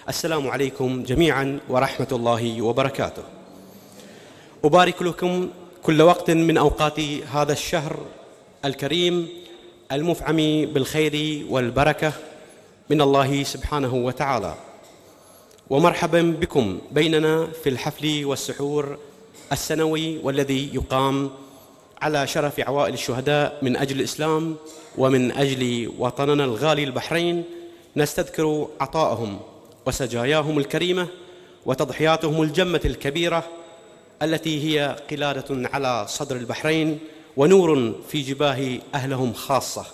السلام عليكم جميعا ورحمة الله وبركاته. أبارك لكم كل وقت من أوقات هذا الشهر الكريم المفعم بالخير والبركة من الله سبحانه وتعالى، ومرحبا بكم بيننا في الحفل والسحور السنوي والذي يقام على شرف عوائل الشهداء من أجل الإسلام ومن أجل وطننا الغالي البحرين. نستذكر عطائهم وسجاياهم الكريمة وتضحياتهم الجمة الكبيرة التي هي قلادة على صدر البحرين ونور في جباه أهلهم خاصة.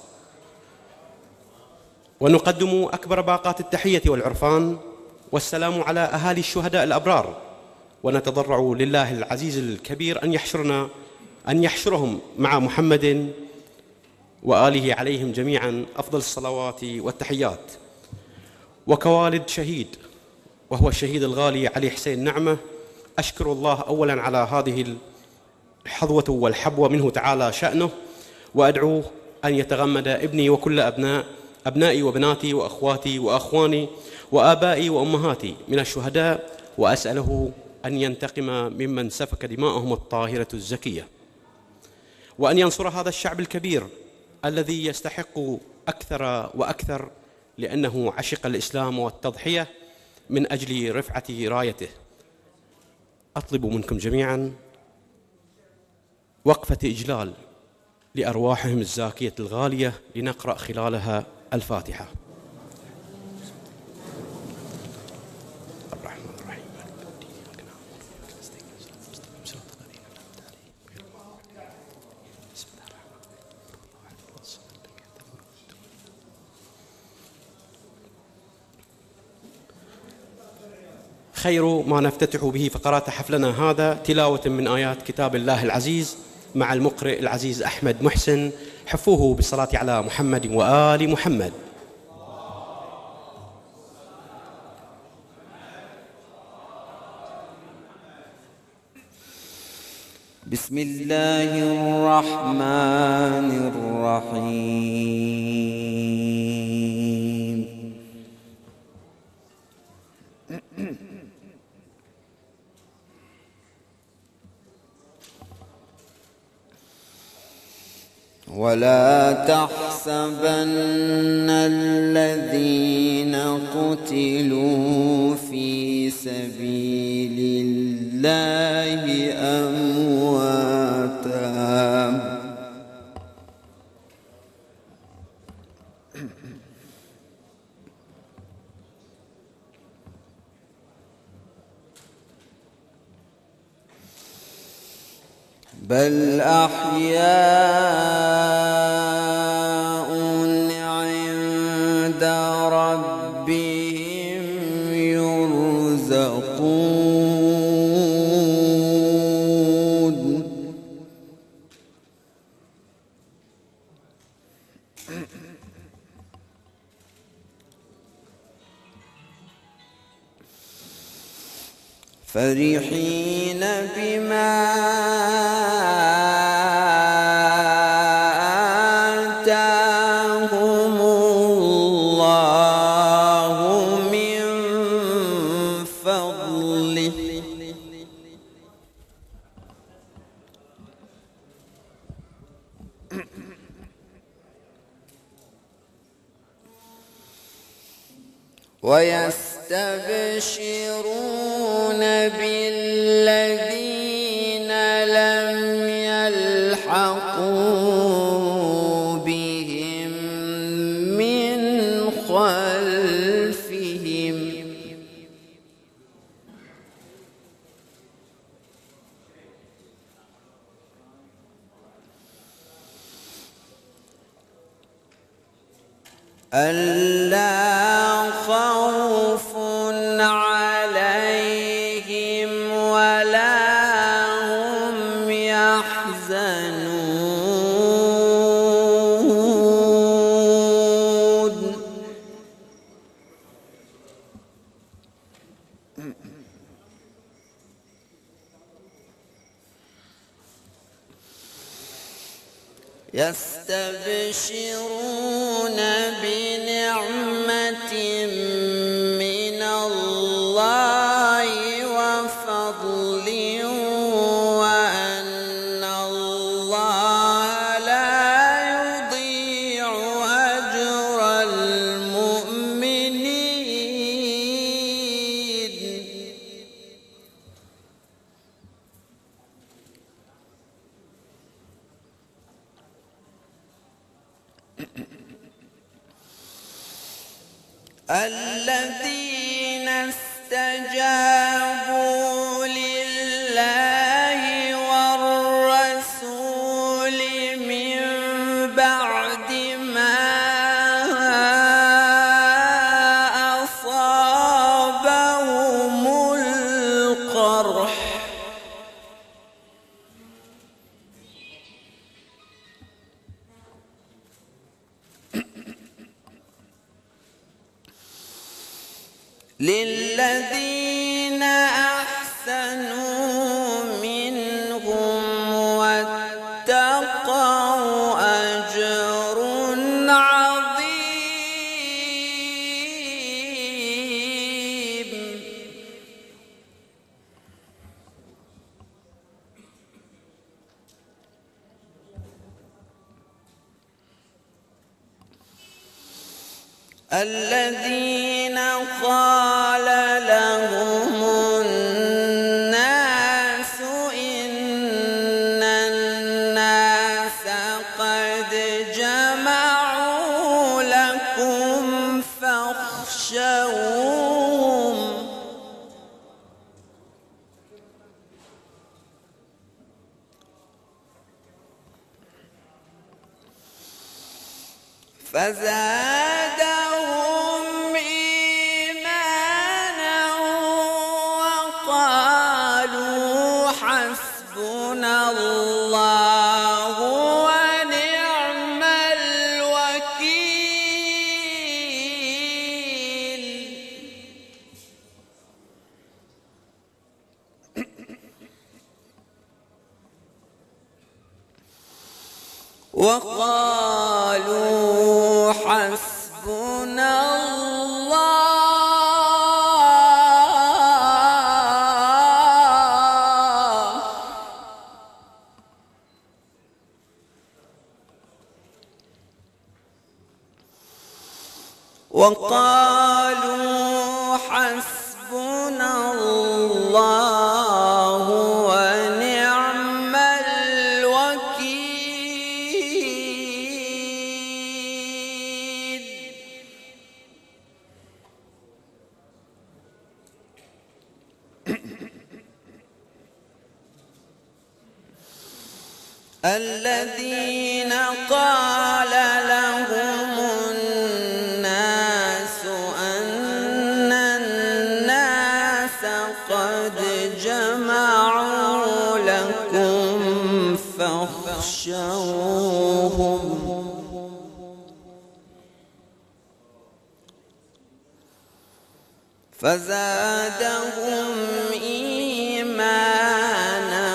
ونقدم أكبر باقات التحية والعرفان والسلام على أهالي الشهداء الأبرار، ونتضرع لله العزيز الكبير أن يحشرهم مع محمد وآله عليهم جميعا أفضل الصلوات والتحيات. وكوالد شهيد وهو الشهيد الغالي علي حسين نعمة، أشكر الله أولا على هذه الحظوة والحبوة منه تعالى شأنه، وأدعوه أن يتغمد ابني وكل أبنائي وبناتي وأخواتي وأخواني وآبائي وأمهاتي من الشهداء، وأسأله أن ينتقم ممن سفك دماءهم الطاهرة الزكية، وأن ينصر هذا الشعب الكبير الذي يستحق أكثر وأكثر لأنه عشق الإسلام والتضحية من أجل رفعة رايته. أطلب منكم جميعا وقفة إجلال لأرواحهم الزاكية الغالية لنقرأ خلالها الفاتحة. خير ما نفتتح به فقرات حفلنا هذا تلاوة من آيات كتاب الله العزيز مع المقرئ العزيز أحمد محسن. حفوه بالصلاة على محمد وآل محمد. بسم الله الرحمن الرحيم. ولا تحسبن الذين قتلوا في سبيل الله أمواتا بل أحياء عند ربهم يرزقون. فرحين بما آتاهم الله من فضله ويستبشرون بالذين لم يلحقوا بهم من خلفهم ألا خوف عليهم ولا هم يحزنون. يستبشرون بنعمة من الله الذين استجابوا لله والرسول من بعد ما أصابهم القرح للذين أحسنوا منهم واتقوا أجر عظيم. الذين قال لهم الناس إن الناس قد جمعوا لكم فاخشوهم فزادهم إيمانا وقالوا حسبنا الله ونعم الوكيل. وقالوا حسبنا الله وقالوا حسبنا الله ونعم الوكيل. الذين قال لهم الناس أن الناس قد جمعوا لكم فاخشوهم فزادهم إيمانا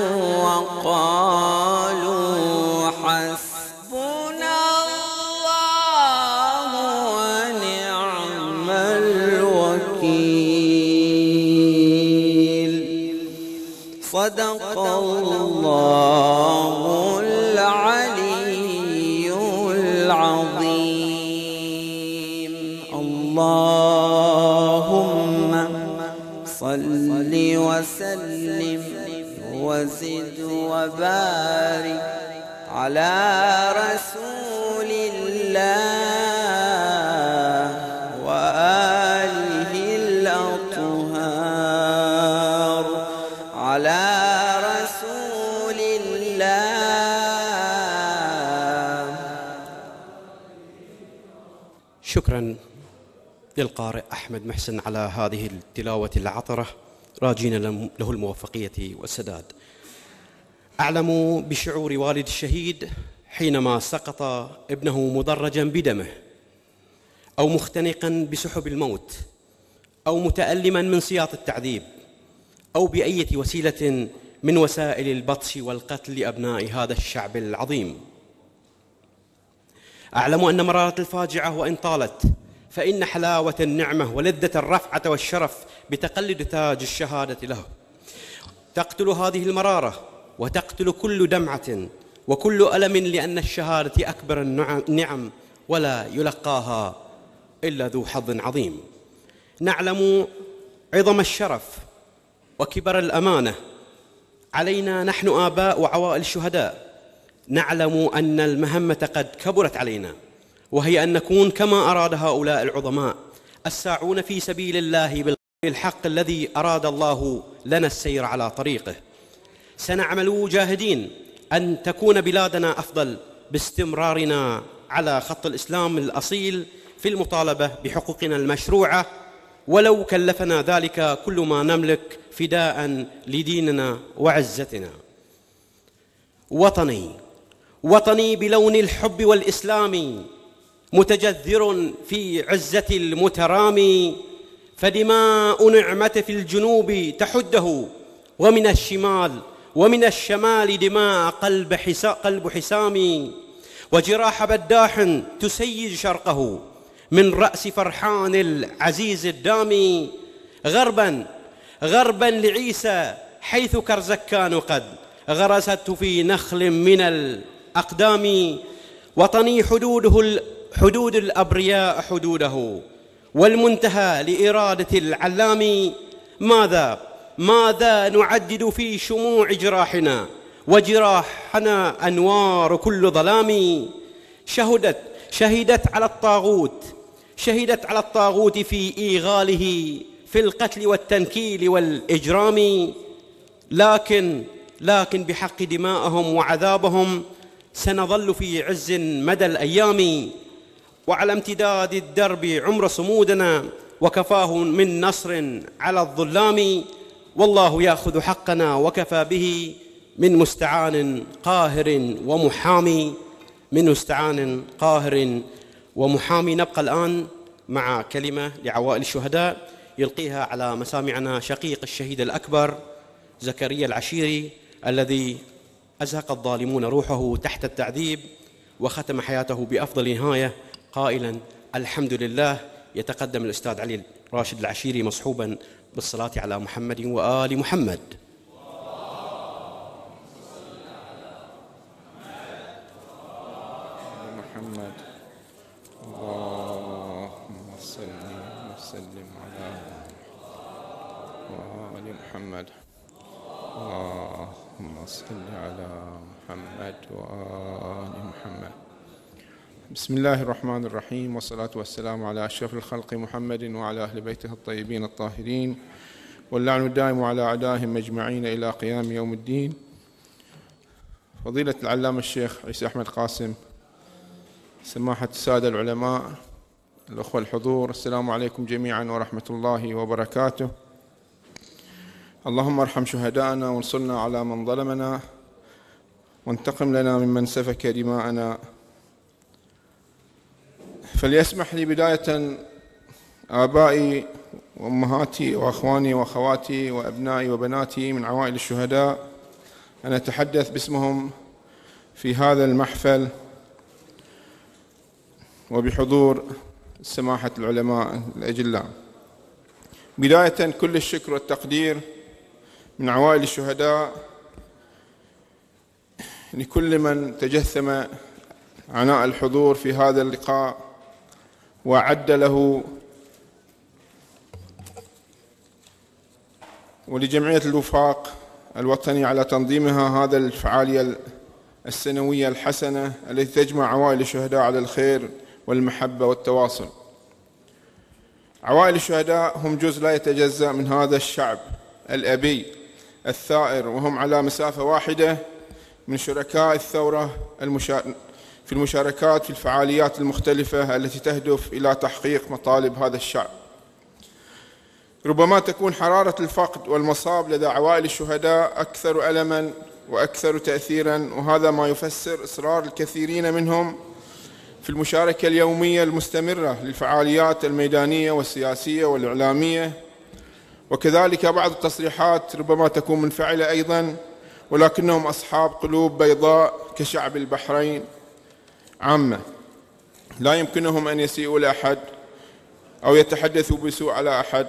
وقالوا حسبنا الله ونعم الوكيل. صدق الله العلي العظيم. اللهم صل وسلم وزد وبارك على رسول الله وآله الأطهار على رسول الله. شكرا للقارئ أحمد محسن على هذه التلاوة العطرة، راجين له الموفقية والسداد. أعلم بشعور والد الشهيد حينما سقط ابنه مدرجا بدمه، أو مختنقا بسحب الموت، أو متألما من سياط التعذيب، أو بأية وسيلة من وسائل البطش والقتل لأبناء هذا الشعب العظيم. أعلم أن مرارة الفاجعة وإن طالت فإن حلاوة النعمة ولذة الرفعة والشرف بتقلد تاج الشهادة له تقتل هذه المرارة، وتقتل كل دمعة وكل ألم، لأن الشهادة أكبر النعم ولا يلقاها إلا ذو حظ عظيم. نعلم عظم الشرف وكبر الأمانة علينا نحن آباء وعوائل الشهداء. نعلم أن المهمة قد كبرت علينا، وهي أن نكون كما أراد هؤلاء العظماء الساعون في سبيل الله بالحق الذي أراد الله لنا السير على طريقه. سنعمل جاهدين أن تكون بلادنا أفضل باستمرارنا على خط الإسلام الأصيل في المطالبة بحقوقنا المشروعة، ولو كلفنا ذلك كل ما نملك فداء لديننا وعزتنا. وطني بلون الحب والإسلام، متجذر في عزة المترامي، فدماء نعمة في الجنوب تحده، ومن الشمال دماء قلب حسام، وجراح بداح تسيج شرقه من رأس فرحان العزيز الدامي. غربا لعيسى حيث كرزكان قد غرست في نخل من الأقدام. وطني حدود الأبرياء حدوده، والمنتهى لإرادة العلام. ماذا نعدد في شموع جراحنا، وجراحنا أنوار كل ظلام. شهدت على الطاغوت في إيغاله في القتل والتنكيل والإجرام. لكن بحق دمائهم وعذابهم سنظل في عز مدى الأيام. وعلى امتداد الدرب عمر صمودنا، وكفاه من نصر على الظلام. والله يأخذ حقنا وكفى به، من مستعان قاهر ومحامي. نبقى الآن مع كلمة لعوائل الشهداء يلقيها على مسامعنا شقيق الشهيد الأكبر زكريا العشيري، الذي أزهق الظالمون روحه تحت التعذيب وختم حياته بأفضل نهاية قائلا: الحمد لله. يتقدم الأستاذ علي راشد العشيري مصحوبا بالصلاة على محمد وآل محمد. اللهم صل وسلم على وآل محمد. اللهم صل على محمد وآل محمد. بسم الله الرحمن الرحيم، والصلاة والسلام على أشرف الخلق محمد وعلى أهل بيته الطيبين الطاهرين، واللعن الدائم على أعدائهم أجمعين إلى قيام يوم الدين. فضيلة العلامة الشيخ عيسى أحمد قاسم، سماحة السادة العلماء، الأخوة الحضور، السلام عليكم جميعا ورحمة الله وبركاته. اللهم ارحم شهداءنا وانصرنا على من ظلمنا، وانتقم لنا ممن سفك دماءنا. فليسمح لي بداية آبائي وأمهاتي وأخواني وأخواتي وأبنائي وبناتي من عوائل الشهداء أن أتحدث باسمهم في هذا المحفل وبحضور سماحة العلماء الأجلاء. بداية كل الشكر والتقدير من عوائل الشهداء لكل من تجثم عناء الحضور في هذا اللقاء وأعد له، ولجمعية الوفاق الوطني على تنظيمها هذا الفعالية السنوية الحسنة التي تجمع عوائل الشهداء على الخير والمحبة والتواصل. عوائل الشهداء هم جزء لا يتجزأ من هذا الشعب الأبي الثائر، وهم على مسافة واحدة من شركاء الثورة في المشاركات في الفعاليات المختلفة التي تهدف إلى تحقيق مطالب هذا الشعب. ربما تكون حرارة الفقد والمصاب لدى عوائل الشهداء أكثر ألماً وأكثر تأثيراً، وهذا ما يفسر إصرار الكثيرين منهم في المشاركة اليومية المستمرة للفعاليات الميدانية والسياسية والإعلامية، وكذلك بعض التصريحات ربما تكون منفعلة أيضاً، ولكنهم أصحاب قلوب بيضاء كشعب البحرين عامة، لا يمكنهم أن يسيئوا لأحد أو يتحدثوا بسوء على أحد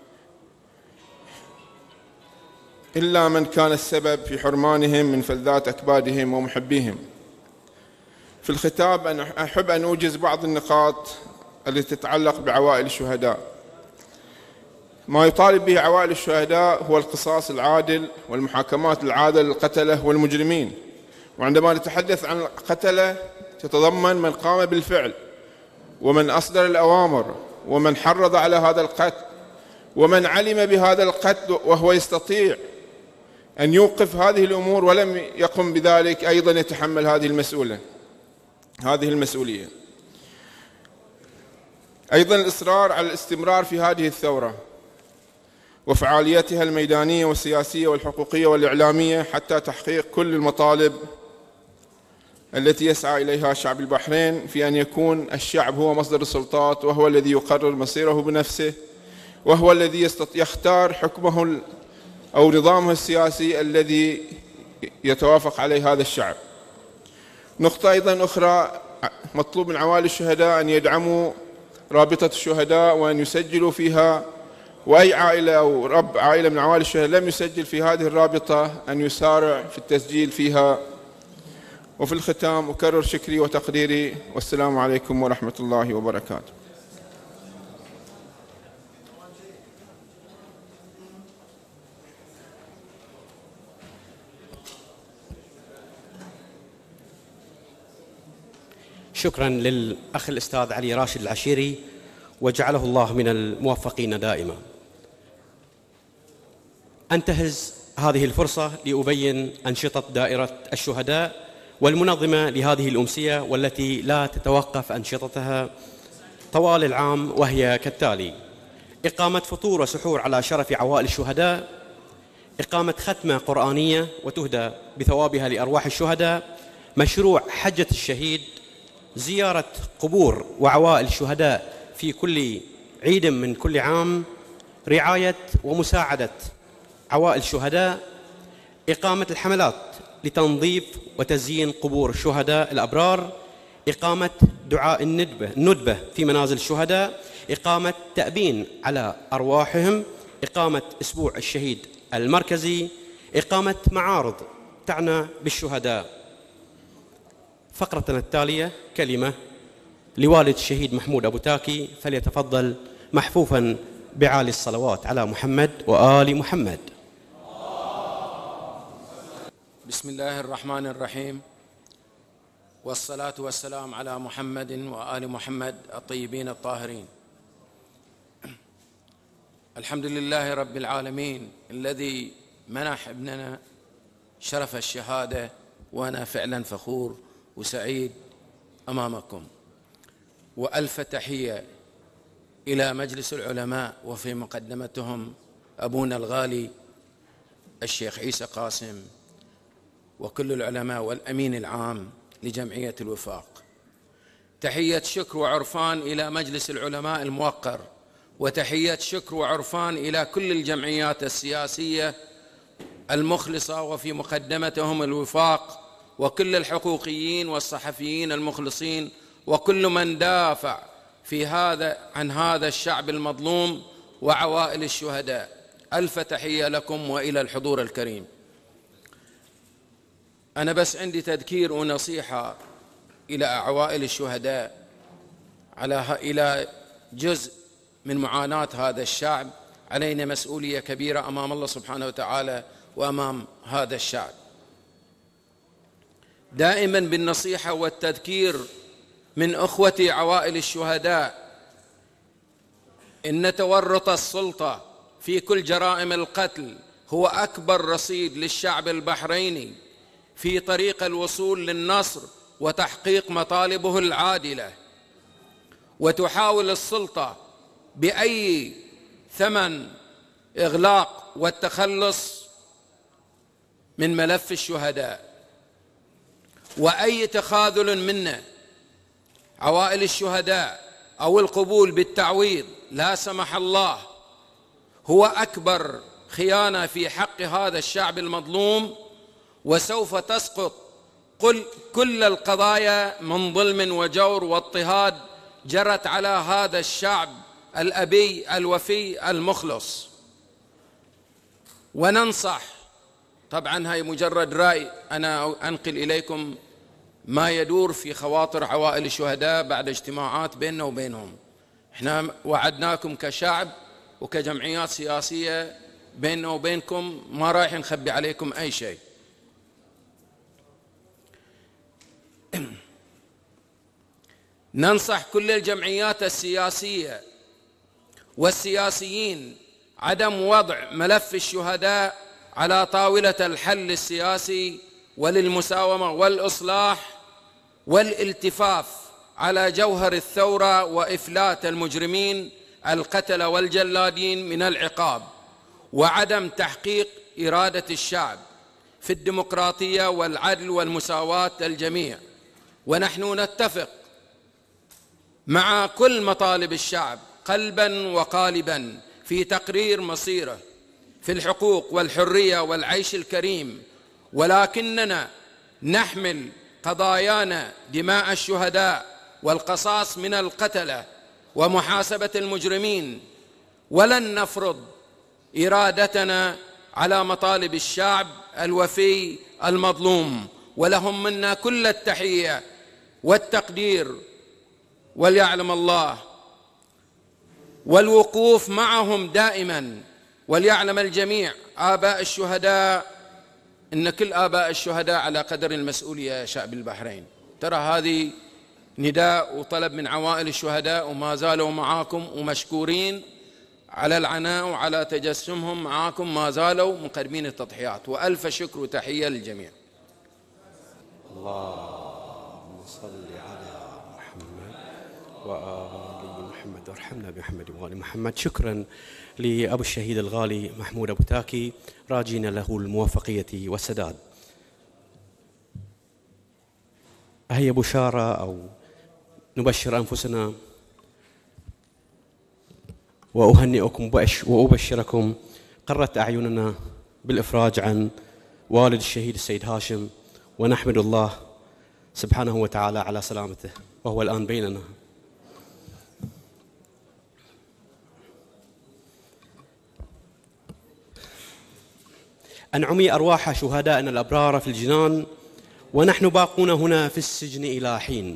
إلا من كان السبب في حرمانهم من فلذات أكبادهم ومحبيهم. في الختام أنا أحب أن أوجز بعض النقاط التي تتعلق بعوائل الشهداء. ما يطالب به عوائل الشهداء هو القصاص العادل والمحاكمات العادلة للقتلة والمجرمين، وعندما نتحدث عن القتلة تتضمن من قام بالفعل ومن أصدر الأوامر ومن حرض على هذا القتل ومن علم بهذا القتل وهو يستطيع أن يوقف هذه الأمور ولم يقم بذلك أيضا يتحمل هذه المسؤولية. أيضا الإصرار على الاستمرار في هذه الثورة وفعالياتها الميدانية والسياسية والحقوقية والإعلامية حتى تحقيق كل المطالب التي يسعى إليها شعب البحرين في أن يكون الشعب هو مصدر السلطات، وهو الذي يقرر مصيره بنفسه، وهو الذي يختار حكمه أو نظامه السياسي الذي يتوافق عليه هذا الشعب. نقطة أيضا أخرى، مطلوب من عوائل الشهداء أن يدعموا رابطة الشهداء وأن يسجلوا فيها، وأي عائلة أو رب عائلة من عوائل الشهداء لم يسجل في هذه الرابطة أن يسارع في التسجيل فيها. وفي الختام أكرر شكري وتقديري، والسلام عليكم ورحمة الله وبركاته. شكرا للأخ الأستاذ علي راشد العشيري، وجعله الله من الموفقين دائما. أنتهز هذه الفرصة لأبين أنشطة دائرة الشهداء والمنظمة لهذه الأمسية، والتي لا تتوقف أنشطتها طوال العام، وهي كالتالي: إقامة فطور وسحور على شرف عوائل الشهداء، إقامة ختمة قرآنية وتهدى بثوابها لأرواح الشهداء، مشروع حجة الشهيد، زيارة قبور وعوائل الشهداء في كل عيد من كل عام، رعاية ومساعدة عوائل الشهداء، إقامة الحملات لتنظيف وتزيين قبور الشهداء الأبرار، إقامة دعاء الندبة في منازل الشهداء، إقامة تأبين على أرواحهم، إقامة أسبوع الشهيد المركزي، إقامة معارض تعنى بالشهداء. فقرتنا التالية كلمة لوالد الشهيد محمود أبو تاكي، فليتفضل محفوفا بعالي الصلوات على محمد وآل محمد. بسم الله الرحمن الرحيم، والصلاة والسلام على محمد وآل محمد الطيبين الطاهرين. الحمد لله رب العالمين الذي منح ابننا شرف الشهادة، وأنا فعلا فخور وسعيد أمامكم. وألف تحية إلى مجلس العلماء، وفي مقدمتهم أبونا الغالي الشيخ عيسى قاسم، وكل العلماء والأمين العام لجمعية الوفاق. تحية شكر وعرفان إلى مجلس العلماء الموقر، وتحية شكر وعرفان إلى كل الجمعيات السياسية المخلصة، وفي مقدمتهم الوفاق، وكل الحقوقيين والصحفيين المخلصين، وكل من دافع عن هذا الشعب المظلوم وعوائل الشهداء. ألف تحية لكم وإلى الحضور الكريم. أنا بس عندي تذكير ونصيحة إلى عوائل الشهداء إلى جزء من معاناة هذا الشعب. علينا مسؤولية كبيرة أمام الله سبحانه وتعالى وأمام هذا الشعب. دائما بالنصيحة والتذكير من أخوتي عوائل الشهداء إن تورط السلطة في كل جرائم القتل هو أكبر رصيد للشعب البحريني في طريق الوصول للنصر وتحقيق مطالبه العادلة. وتحاول السلطة بأي ثمن إغلاق والتخلص من ملف الشهداء، وأي تخاذل منا عوائل الشهداء أو القبول بالتعويض لا سمح الله هو أكبر خيانة في حق هذا الشعب المظلوم. وسوف تسقط كل القضايا من ظلم وجور واضطهاد جرت على هذا الشعب الأبي الوفي المخلص. وننصح، طبعا هاي مجرد رأي، أنا أنقل إليكم ما يدور في خواطر عوائل الشهداء بعد اجتماعات بيننا وبينهم. احنا وعدناكم كشعب وكجمعيات سياسية بيننا وبينكم ما رايح نخبي عليكم أي شيء. ننصح كل الجمعيات السياسية والسياسيين عدم وضع ملف الشهداء على طاولة الحل السياسي وللمساومة والإصلاح والالتفاف على جوهر الثورة وإفلات المجرمين القتلة والجلادين من العقاب، وعدم تحقيق إرادة الشعب في الديمقراطية والعدل والمساواة الجميع. ونحن نتفق مع كل مطالب الشعب قلبا وقالبا في تقرير مصيره في الحقوق والحرية والعيش الكريم، ولكننا نحمل قضايانا دماء الشهداء والقصاص من القتلة ومحاسبة المجرمين، ولن نفرض إرادتنا على مطالب الشعب الوفي المظلوم، ولهم منا كل التحية والتقدير وليعلم الله، والوقوف معهم دائما. وليعلم الجميع آباء الشهداء إن كل آباء الشهداء على قدر المسؤولية يا شعب البحرين. ترى هذه نداء وطلب من عوائل الشهداء، وما زالوا معاكم ومشكورين على العناء وعلى تجسمهم معاكم، ما زالوا مقدمين التضحيات، وألف شكر وتحية للجميع. اللهم صل على محمد وآل محمد وارحمنا بمحمد وآل محمد. شكرا لأبو الشهيد الغالي محمود أبو تاكي، راجين له الموفقية والسداد. هي بشارة أو نبشر أنفسنا وأهنئكم وأبشركم، قرت أعيننا بالإفراج عن والد الشهيد السيد هاشم، ونحمد الله سبحانه وتعالى على سلامته وهو الآن بيننا. أنعمي أرواح شهدائنا الأبرار في الجنان ونحن باقون هنا في السجن إلى حين.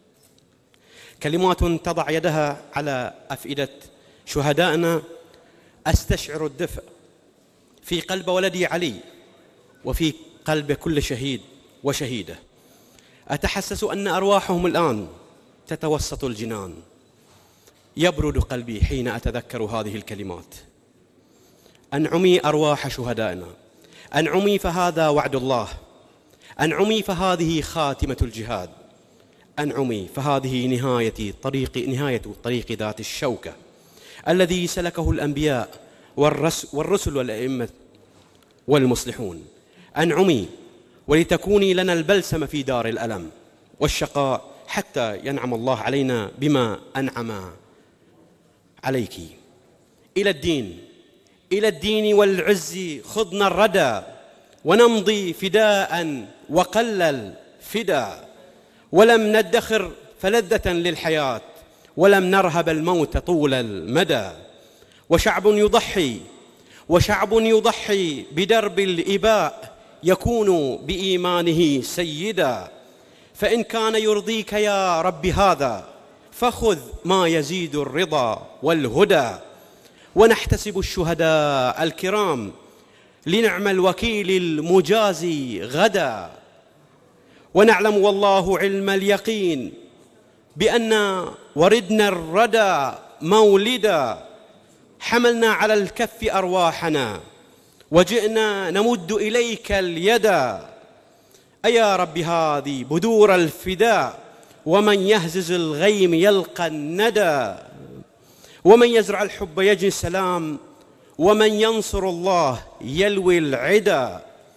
كلمات تضع يدها على أفئدة شهدائنا أستشعر الدفء في قلب ولدي علي وفي قلب كل شهيد وشهيدة. أتحسس أن أرواحهم الآن تتوسط الجنان. يبرد قلبي حين أتذكر هذه الكلمات. أنعمي أرواح شهدائنا، أنعمي فهذا وعد الله، أنعمي فهذه خاتمة الجهاد، أنعمي فهذه نهاية طريق ذات الشوكة الذي سلكه الأنبياء والرسل والأئمة والمصلحون. أنعمي ولتكوني لنا البلسم في دار الألم والشقاء حتى ينعم الله علينا بما أنعم عليك. إلى الدين والعز خضنا الردى، ونمضي فداء وقل الفدا، ولم ندخر فلذة للحياة، ولم نرهب الموت طول المدى. وشعب يضحي بدرب الإباء يكون بإيمانه سيدا. فإن كان يرضيك يا رب هذا فخذ ما يزيد الرضا والهدى. ونحتسب الشهداء الكرام لنعم الوكيل المجازي غدا. ونعلم والله علم اليقين بأن وردنا الردى مولدا. حملنا على الكف أرواحنا وجئنا نمد إليك اليدا. أيا رب هذه بدور الفداء، ومن يهزز الغيم يلقى الندى. ومن يزرع الحب يجني السلام، ومن ينصر الله يلوي العدا.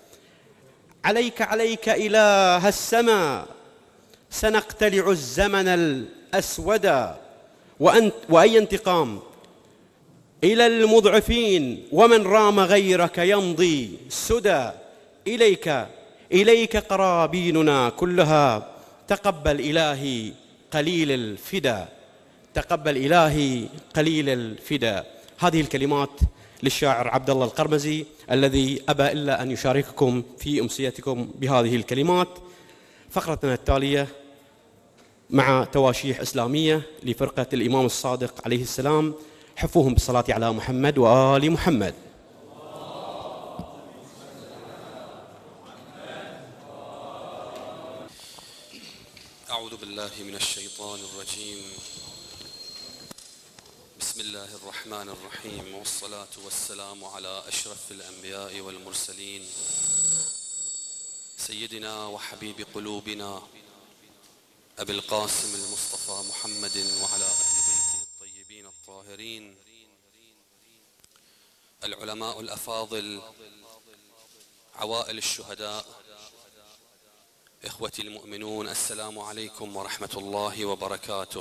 عليك إله السماء سنقتلع الزمن الأسودا. وأي انتقام إلى المضعفين، ومن رام غيرك يمضي سدى. إليك قرابيننا كلها، تقبل إلهي قليل الفدا، تقبل إلهي قليل الفدا. هذه الكلمات للشاعر عبد الله القرمزي الذي أبى إلا أن يشارككم في أمسيتكم بهذه الكلمات. فقرتنا التالية مع تواشيح إسلامية لفرقة الإمام الصادق عليه السلام. حفوهم بالصلاة على محمد وآل محمد. أعوذ بالله من الشيطان الرجيم. بسم بسم الله الرحمن الرحيم، والصلاة والسلام على أشرف الأنبياء والمرسلين سيدنا وحبيب قلوبنا أبي القاسم المصطفى محمد وعلى أهل بيته الطيبين الطاهرين، العلماء الأفاضل، عوائل الشهداء، إخوتي المؤمنون، السلام عليكم ورحمة الله وبركاته.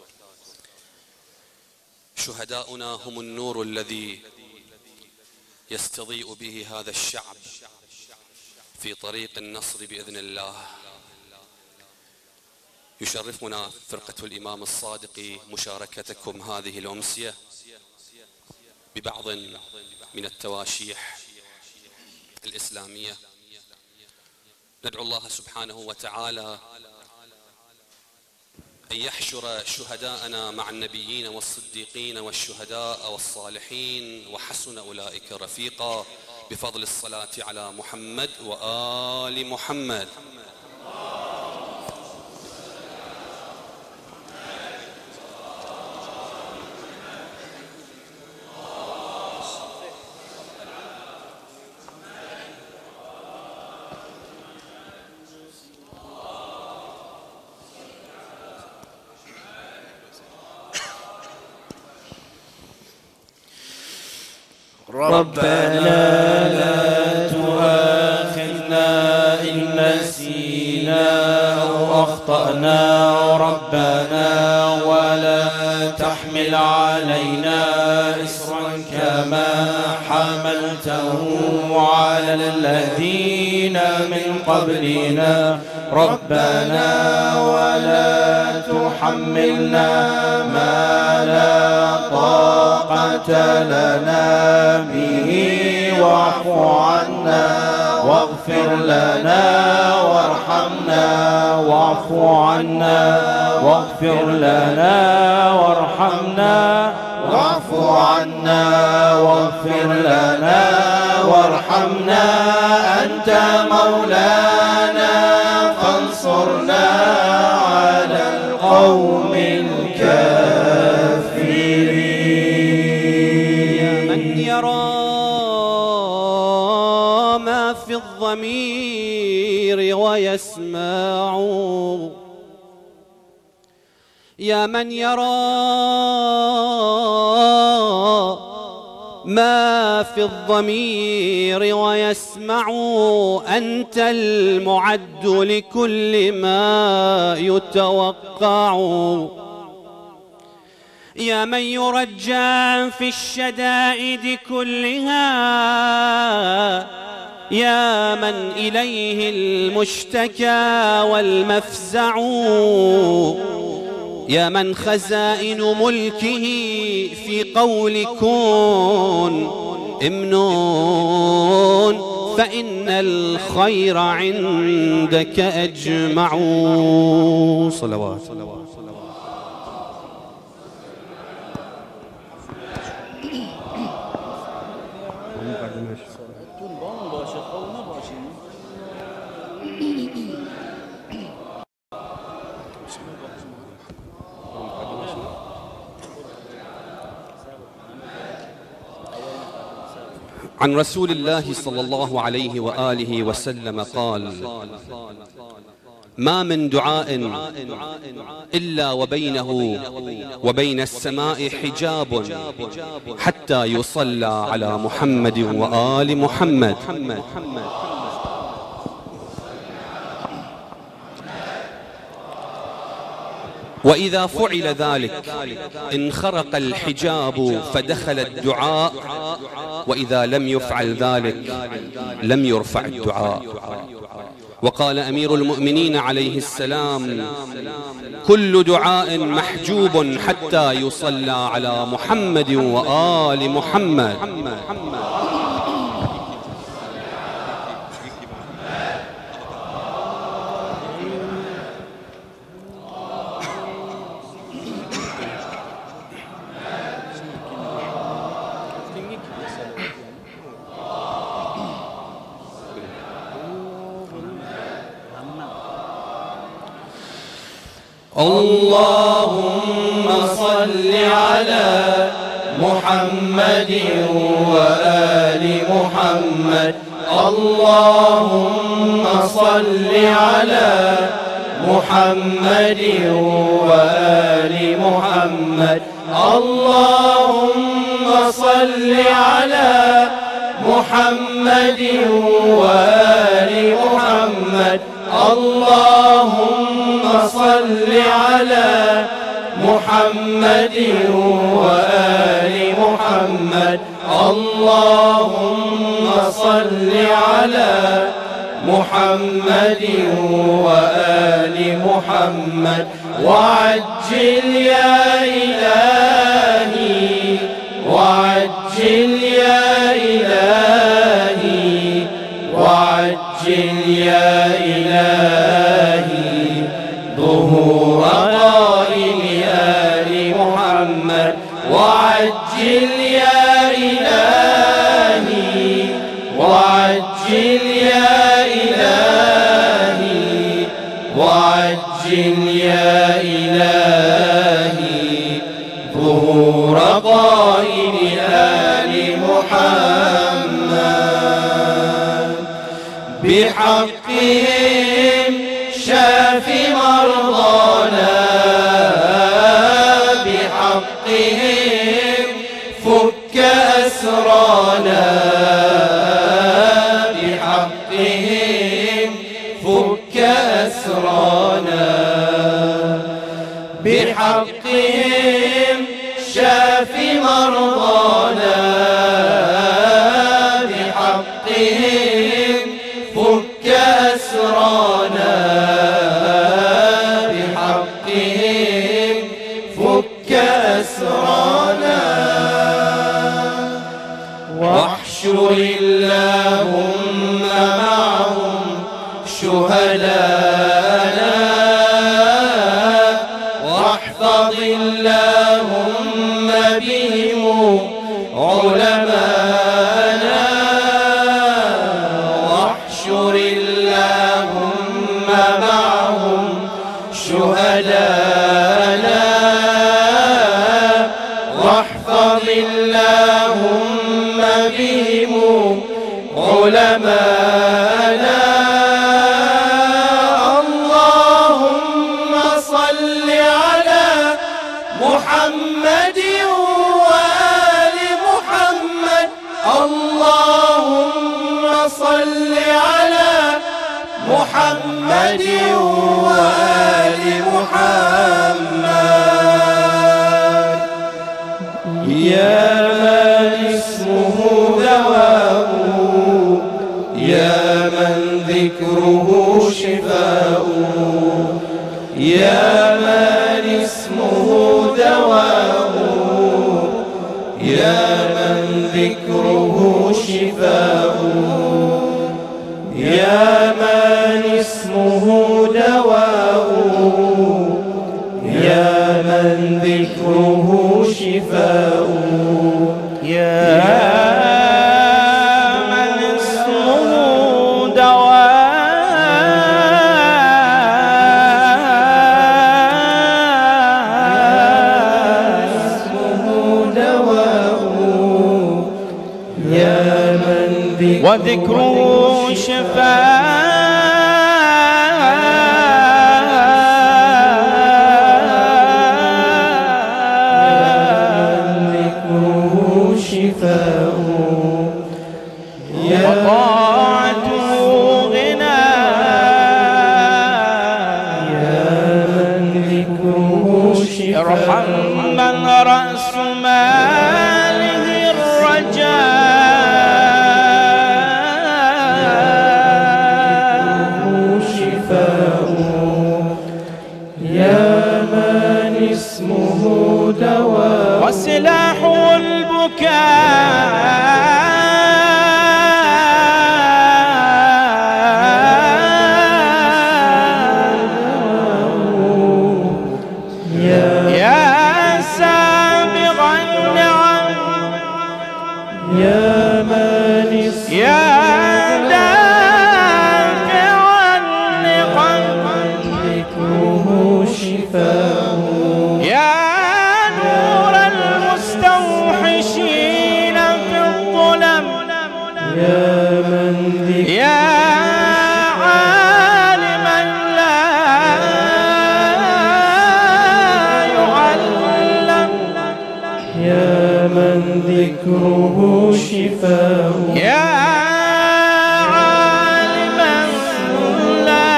شهداؤنا هم النور الذي يستضيء به هذا الشعب في طريق النصر بإذن الله. يشرفنا فرقة الإمام الصادق مشاركتكم هذه الأمسية ببعض من التواشيح الإسلامية. ندعو الله سبحانه وتعالى أن يحشر شهداءنا مع النبيين والصديقين والشهداء والصالحين وحسن أولئك رفيقا بفضل الصلاة على محمد وآل محمد. ربنا لا تؤاخذنا إن نسينا أو أخطأنا، ربنا ولا تحمل علينا إصرا كما حملته على الذين من قبلنا، ربنا ولا تحملنا ما لا طاقة لنا به، واعف عنا واغفر لنا وارحمنا، واعف عنا واغفر لنا وارحمنا، واعف عنا واغفر لنا وارحمنا، أنت مولانا فانصرنا على القوم الكافرين. من يرى ما في الضمير ويسمع، يا من يرى ما في الضمير ويسمع، أنت المعد لكل ما يتوقع، يا من يرجى في الشدائد كلها، يا من إليه المشتكى والمفزع، يا من خزائن ملكه في قول كن امنون، فإن الخير عندك أجمع. صلوات. عن رسول الله صلى الله عليه وآله وسلم قال: ما من دعاء إلا وبينه وبين السماء حجاب حتى يصلى على محمد وآل محمد. وإذا فعل ذلك انخرق الحجاب فدخل الدعاء، وإذا لم يفعل ذلك لم يرفع الدعاء. وقال أمير المؤمنين عليه السلام: كل دعاء محجوب حتى يصلى على محمد وآل محمد. اللهم صل على محمد وآل محمد. اللهم صل على محمد وآل محمد. اللهم صل على محمد وآل محمد. اللهم صل على محمد وآل محمد. اللهم صل على محمد وآل محمد. وعجل يا إلهي وعجل يا إلهي وعجل يا إلهي ظهور قائم آل محمد. وعجل يا إلهي وعجل يا إلهي وعجل يا إلهي ظهور قائم آل محمد. بحقهم شاف مرضانا بحقهم فك أسرانا بحقهم فك أسرانا بحقهم شاف مرضانا بحقهم فك أسرانا بحقهم فك أسرانا. واحشر اللهم معهم شهدانا واحفظ اللهم بهم علمانا. واحشر اللهم معهم شهدانا واحفظ اللهم بهم علمانا. اللهم صل على محمد وآل محمد. اللهم صل على محمد وآل محمد. يا من اسمه دواء يا من ذكره شفاء يا من اسمه دواء يا من ذكره شفاء يا من اسمه دواء يا من ذكره شفاء يا من اسمه دواء وذكره شفاء وطاعته غنى يا من ذكره شفاء. ارحم من رأس ماله الرجاء شفاء يا من اسمه دواء وسلاحه البكاء يا عالما لا يعلم يا من ذكره شفاء يا عالما لا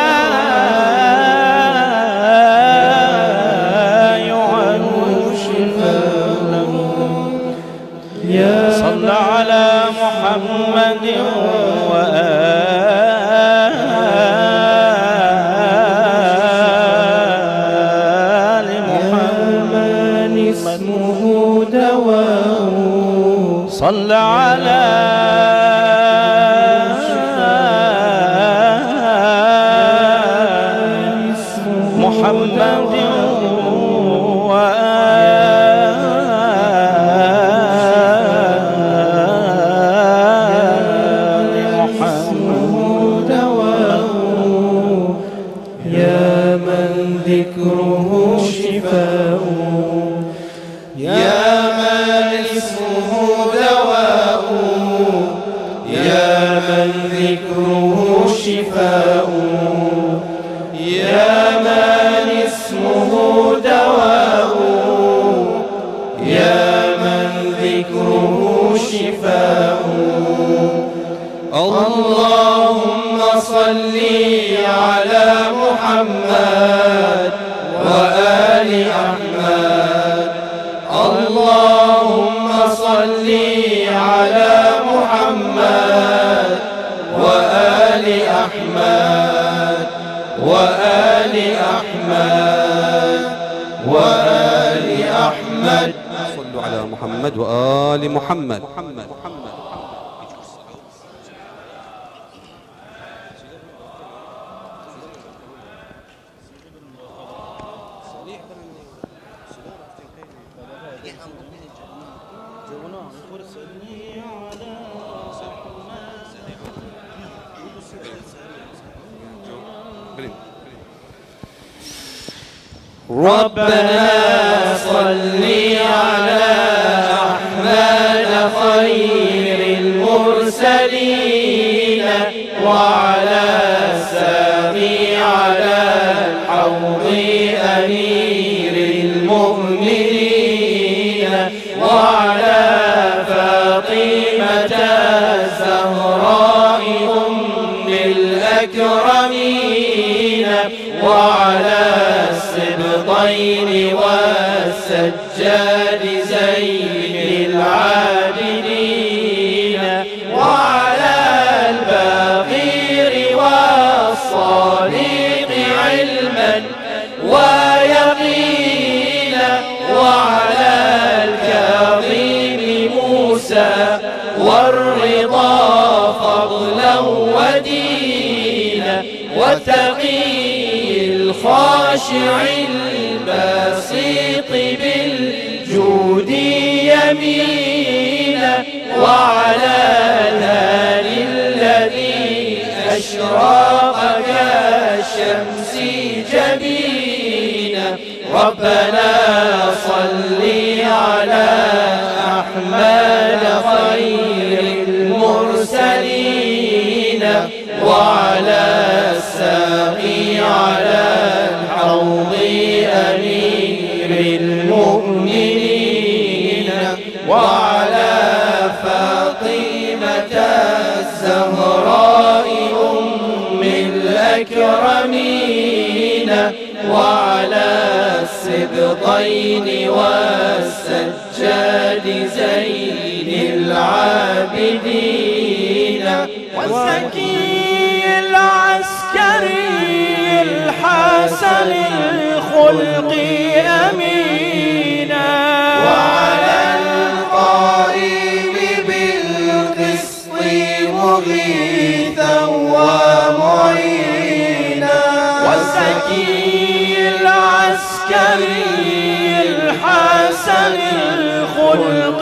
يعلم شفاء صل على محمد وآل محمد اسمه دواء صل على محمد ذكره شفاء يا من اسمه دواء يا من ذكره شفاء يا من اسمه دواء يا من ذكره شفاء اللهم صل على محمد وآل أحمد اللهم صل على محمد وآل أحمد وآل أحمد وآل أحمد صلوا على محمد وآل محمد. ربنا صل على أحمد خير المرسلين وعلى سامي على الحوض أمير المؤمنين وعلى فاطمة الزهراء أم الأكرمين وعلى السبطين والسجاد زين العابدين وعلى الباقير والصديق علما ويقينا وعلى الكاظم موسى والرضا فضلا ودينا والتقي الخاشع البسيط بالجود يمينا وعلى الهال الذي أشراق كالشمس جبينا ربنا صل على أحمد خير المرسلين وعلى الساقي على الحوض أمير المؤمنين وعلى فاطمة الزهراء أم الأكرمين وعلى السبطين والسجاد زين العابدين والزكي العسكري الحسن الخلق أمينا وعلى القائم بالقسط مغيثا ومعينا والزكي العسكري الحسن الخلق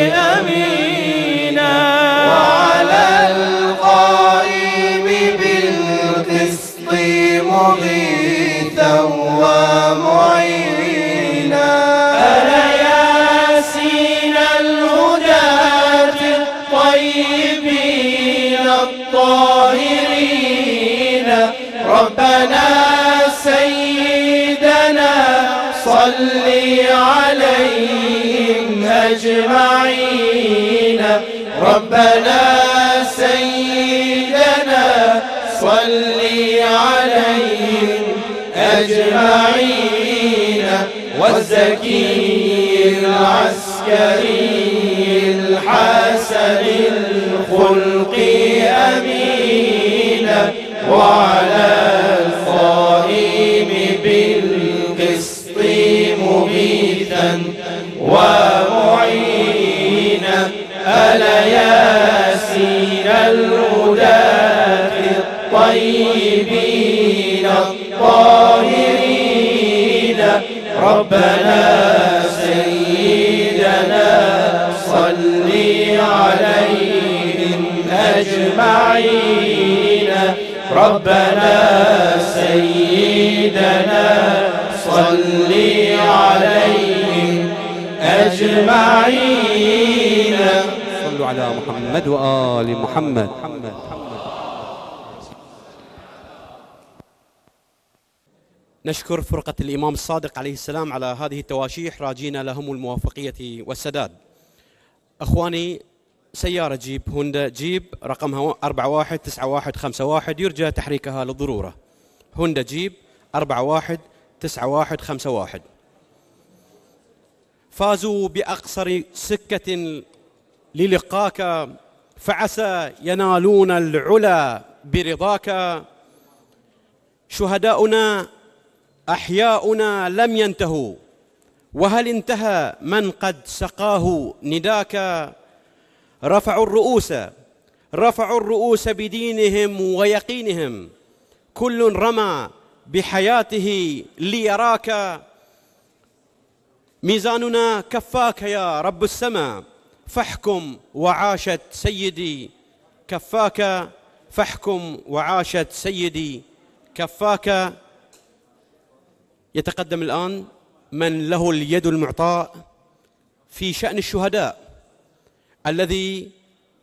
أمينا وعلى القائم بالقسط مغيثا ومعينا أنا ياسين الهداة الطيبين الطاهرين ربنا سيدنا صل عليهم أجمعين ربنا سيدنا صل عليهم أجمعين والزكي العسكري الحسن الخلق أمين وعلى القائم بالقسط مغيثا ومعينا ألا ياسين الهداة الطيبين الطاهرين ربنا سيدنا صل عليهم أجمعين ربنا سيدنا صل عليهم أجمعين. صلوا على محمد وآل محمد. نشكر فرقة الإمام الصادق عليه السلام على هذه التواشيح، راجين لهم الموفقية والسداد. أخواني، سيارة جيب هوندا جيب رقمها 419151 يرجى تحريكها للضرورة. هوندا جيب 419151 فازوا بأقصر سكة للقاك، فعسى ينالون العلا برضاك. شهداؤنا أحياؤنا لم ينتهوا، وهل انتهى من قد سقاه نداك؟ رفعوا الرؤوس بدينهم ويقينهم، كل رمى بحياته ليراك. ميزاننا كفاك يا رب السماء فاحكم وعاشت سيدي كفاك، فاحكم وعاشت سيدي كفاك. يتقدم الآن من له اليد المعطاء في شأن الشهداء الذي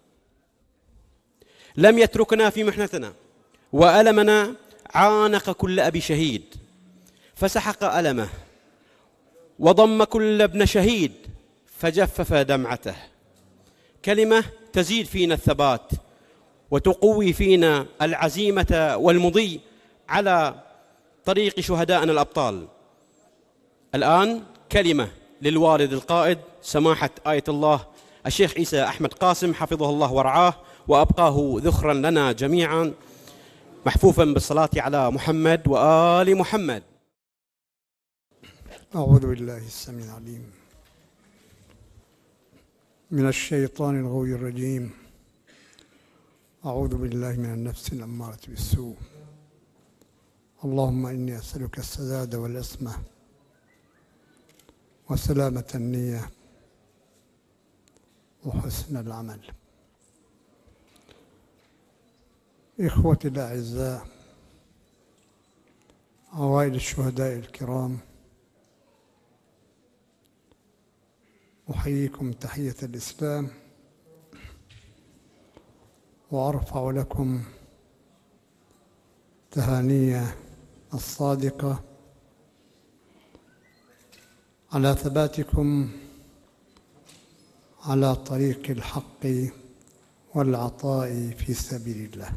لم يتركنا في محنتنا وألمنا، عانق كل أبي شهيد فسحق ألمه، وضم كل ابن شهيد فجفف دمعته. كلمة تزيد فينا الثبات وتقوي فينا العزيمة والمضي على طريق شهدائنا الأبطال. الآن كلمة للوالد القائد سماحة آية الله الشيخ عيسى أحمد قاسم حفظه الله ورعاه وأبقاه ذخرا لنا جميعا، محفوفا بالصلاة على محمد وآل محمد. أعوذ بالله السميع العليم من الشيطان الغوي الرجيم. أعوذ بالله من النفس الأمارة بالسوء. اللهم إني أسألك السداد والعصمة وسلامة النية وحسن العمل. إخوتي الأعزاء، عوائل الشهداء الكرام، أحييكم تحية الإسلام وأرفع لكم تهانية الصادقة على ثباتكم على طريق الحق والعطاء في سبيل الله.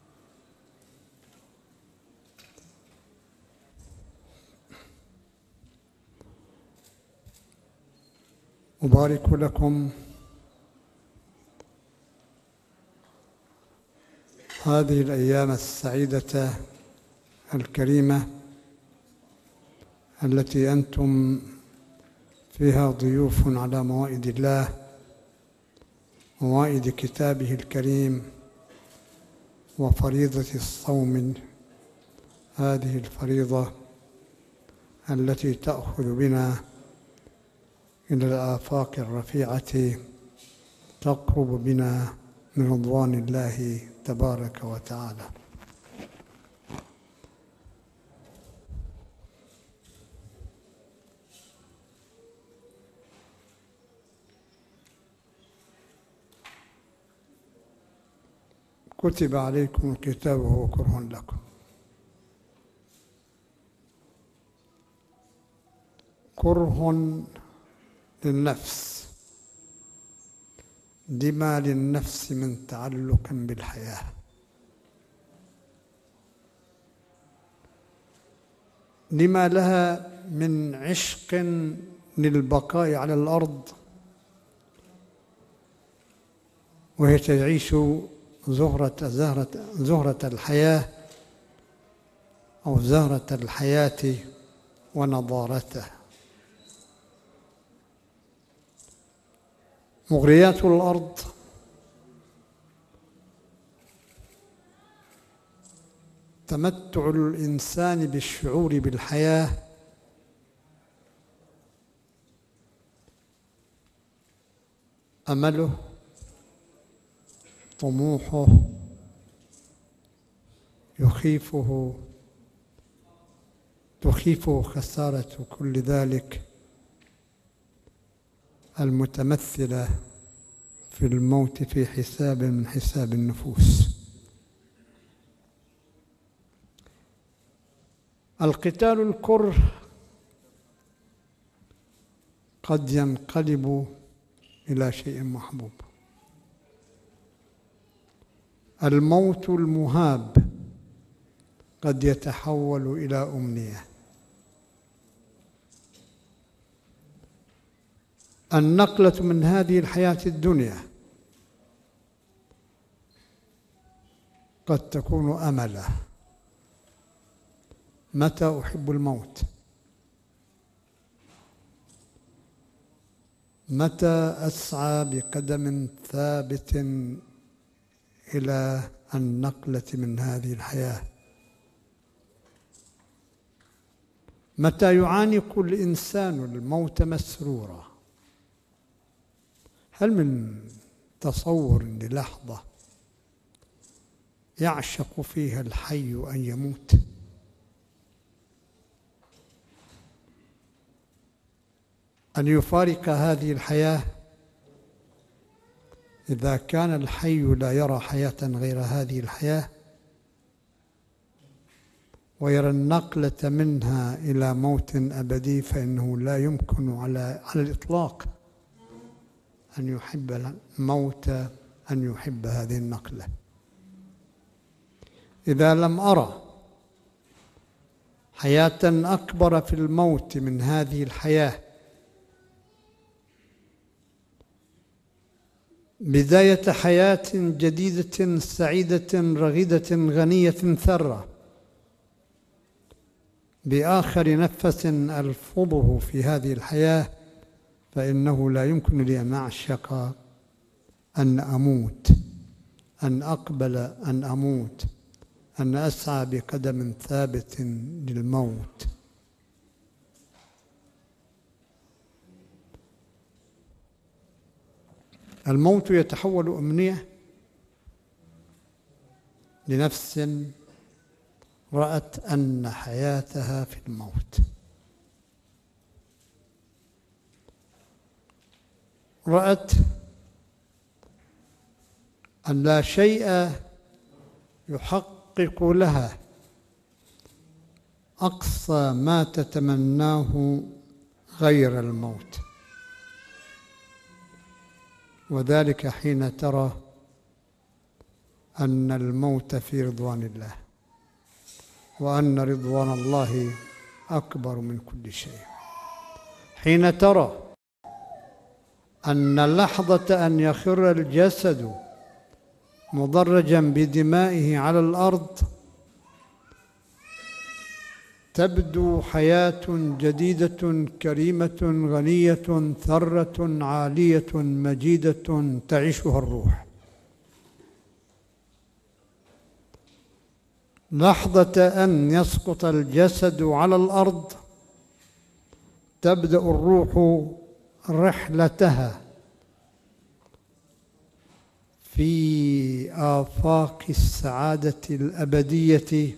أبارك لكم هذه الأيام السعيدة الكريمة التي أنتم فيها ضيوف على موائد الله، موائد كتابه الكريم وفريضة الصوم، هذه الفريضة التي تأخذ بنا إلى الآفاق الرفيعة تقرب بنا من رضوان الله تبارك وتعالى. كتب عليكم القتال وهو كره لكم. كره للنفس، لما للنفس من تعلق بالحياة. لما لها من عشق للبقاء على الأرض، وهي تعيش زهرة الحياة أو زهرة الحياة ونضارتها. مغريات الأرض تمتع الإنسان بالشعور بالحياة، أمله، طموحه، تخيفه خسارة كل ذلك المتمثلة في الموت في حساب من حساب النفوس. القتال الكره قد ينقلب إلى شيء محبوب. الموت المهاب قد يتحول إلى أمنية. النقلة من هذه الحياة الدنيا قد تكون أملا. متى أحب الموت؟ متى أسعى بقدم ثابت إلى النقلة من هذه الحياة؟ متى يعانق الإنسان الموت مسرورا؟ هل من تصور للحظة يعشق فيها الحي أن يموت؟ أن يفارق هذه الحياة إذا كان الحي لا يرى حياة غير هذه الحياة، ويرى النقلة منها إلى موت أبدي، فإنه لا يمكن على الإطلاق أن يحب الموت، أن يحب هذه النقلة. إذا لم أرى حياة أكبر في الموت من هذه الحياة، بداية حياة جديدة سعيدة رغيدة غنية ثرة، بآخر نفس ألفظه في هذه الحياة، فإنه لا يمكن لي أن أعشق أن أموت، أن أقبل أن أموت، أن أسعى بقدم ثابت للموت. الموت يتحول أمنية لنفس رأت أن حياتها في الموت، رأت أن لا شيء يحقق لها أقصى ما تتمناه غير الموت، وذلك حين ترى أن الموت في رضوان الله، وأن رضوان الله أكبر من كل شيء. حين ترى أن لحظة أن يخر الجسد مضرجا بدمائه على الأرض تبدو حياة جديدة كريمة غنية ثرة عالية مجيدة تعيشها الروح. لحظة أن يسقط الجسد على الأرض تبدأ الروح رحلتها في آفاق السعادة الأبدية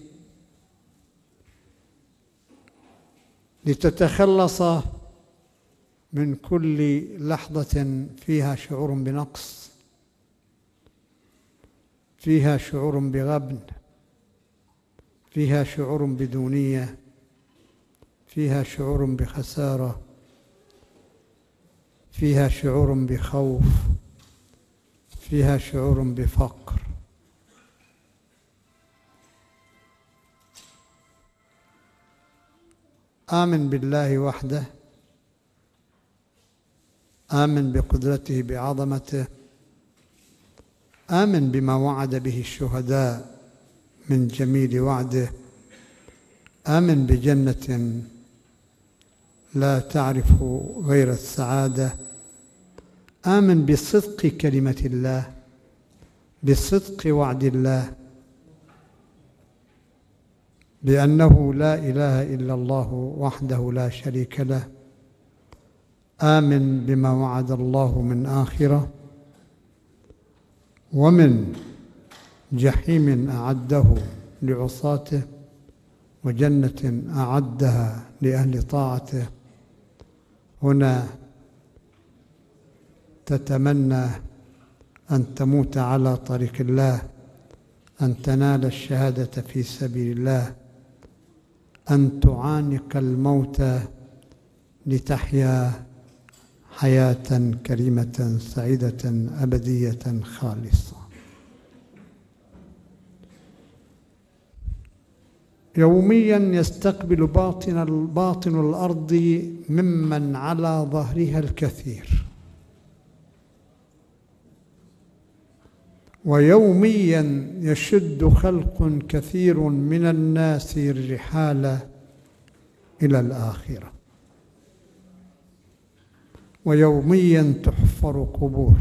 لتتخلص من كل لحظة فيها شعور بنقص، فيها شعور بغبن، فيها شعور بدونية، فيها شعور بخسارة، فيها شعور بخوف، فيها شعور بفقر. آمن بالله وحده، آمن بقدرته بعظمته، آمن بما وعد به الشهداء من جميل وعده، آمن بجنة لا تعرف غير السعادة، آمن بصدق كلمة الله، بصدق وعد الله، بأنه لا إله إلا الله وحده لا شريك له. آمن بما وعد الله من آخرة ومن جحيم أعده لعصاته وجنة أعدها لأهل طاعته. هنا تتمنى أن تموت على طريق الله، أن تنال الشهادة في سبيل الله، أن تعانق الموت لتحيا حياة كريمة سعيدة أبدية خالصة. يوميا يستقبل باطن الأرض ممن على ظهرها الكثير، ويوميا يشد خلق كثير من الناس الرحال إلى الآخرة، ويوميا تحفر قبور،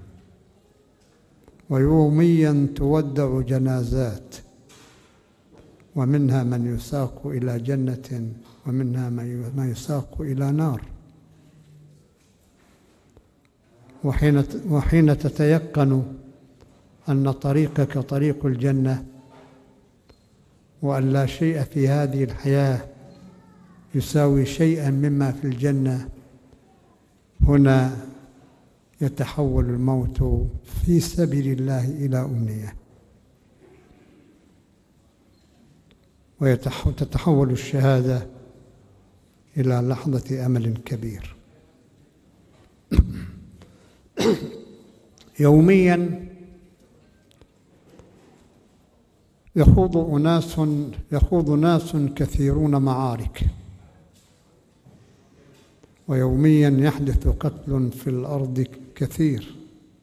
ويوميا تودع جنازات، ومنها من يساق إلى جنة ومنها من يساق إلى نار. وحين تتيقن أن طريقك طريق الجنة، وأن لا شيء في هذه الحياة يساوي شيئا مما في الجنة، هنا يتحول الموت في سبيل الله إلى أمنية، وتتحول الشهادة إلى لحظة أمل كبير. يوميا يخوض ناس كثيرون معارك، ويوميا يحدث قتل في الأرض كثير،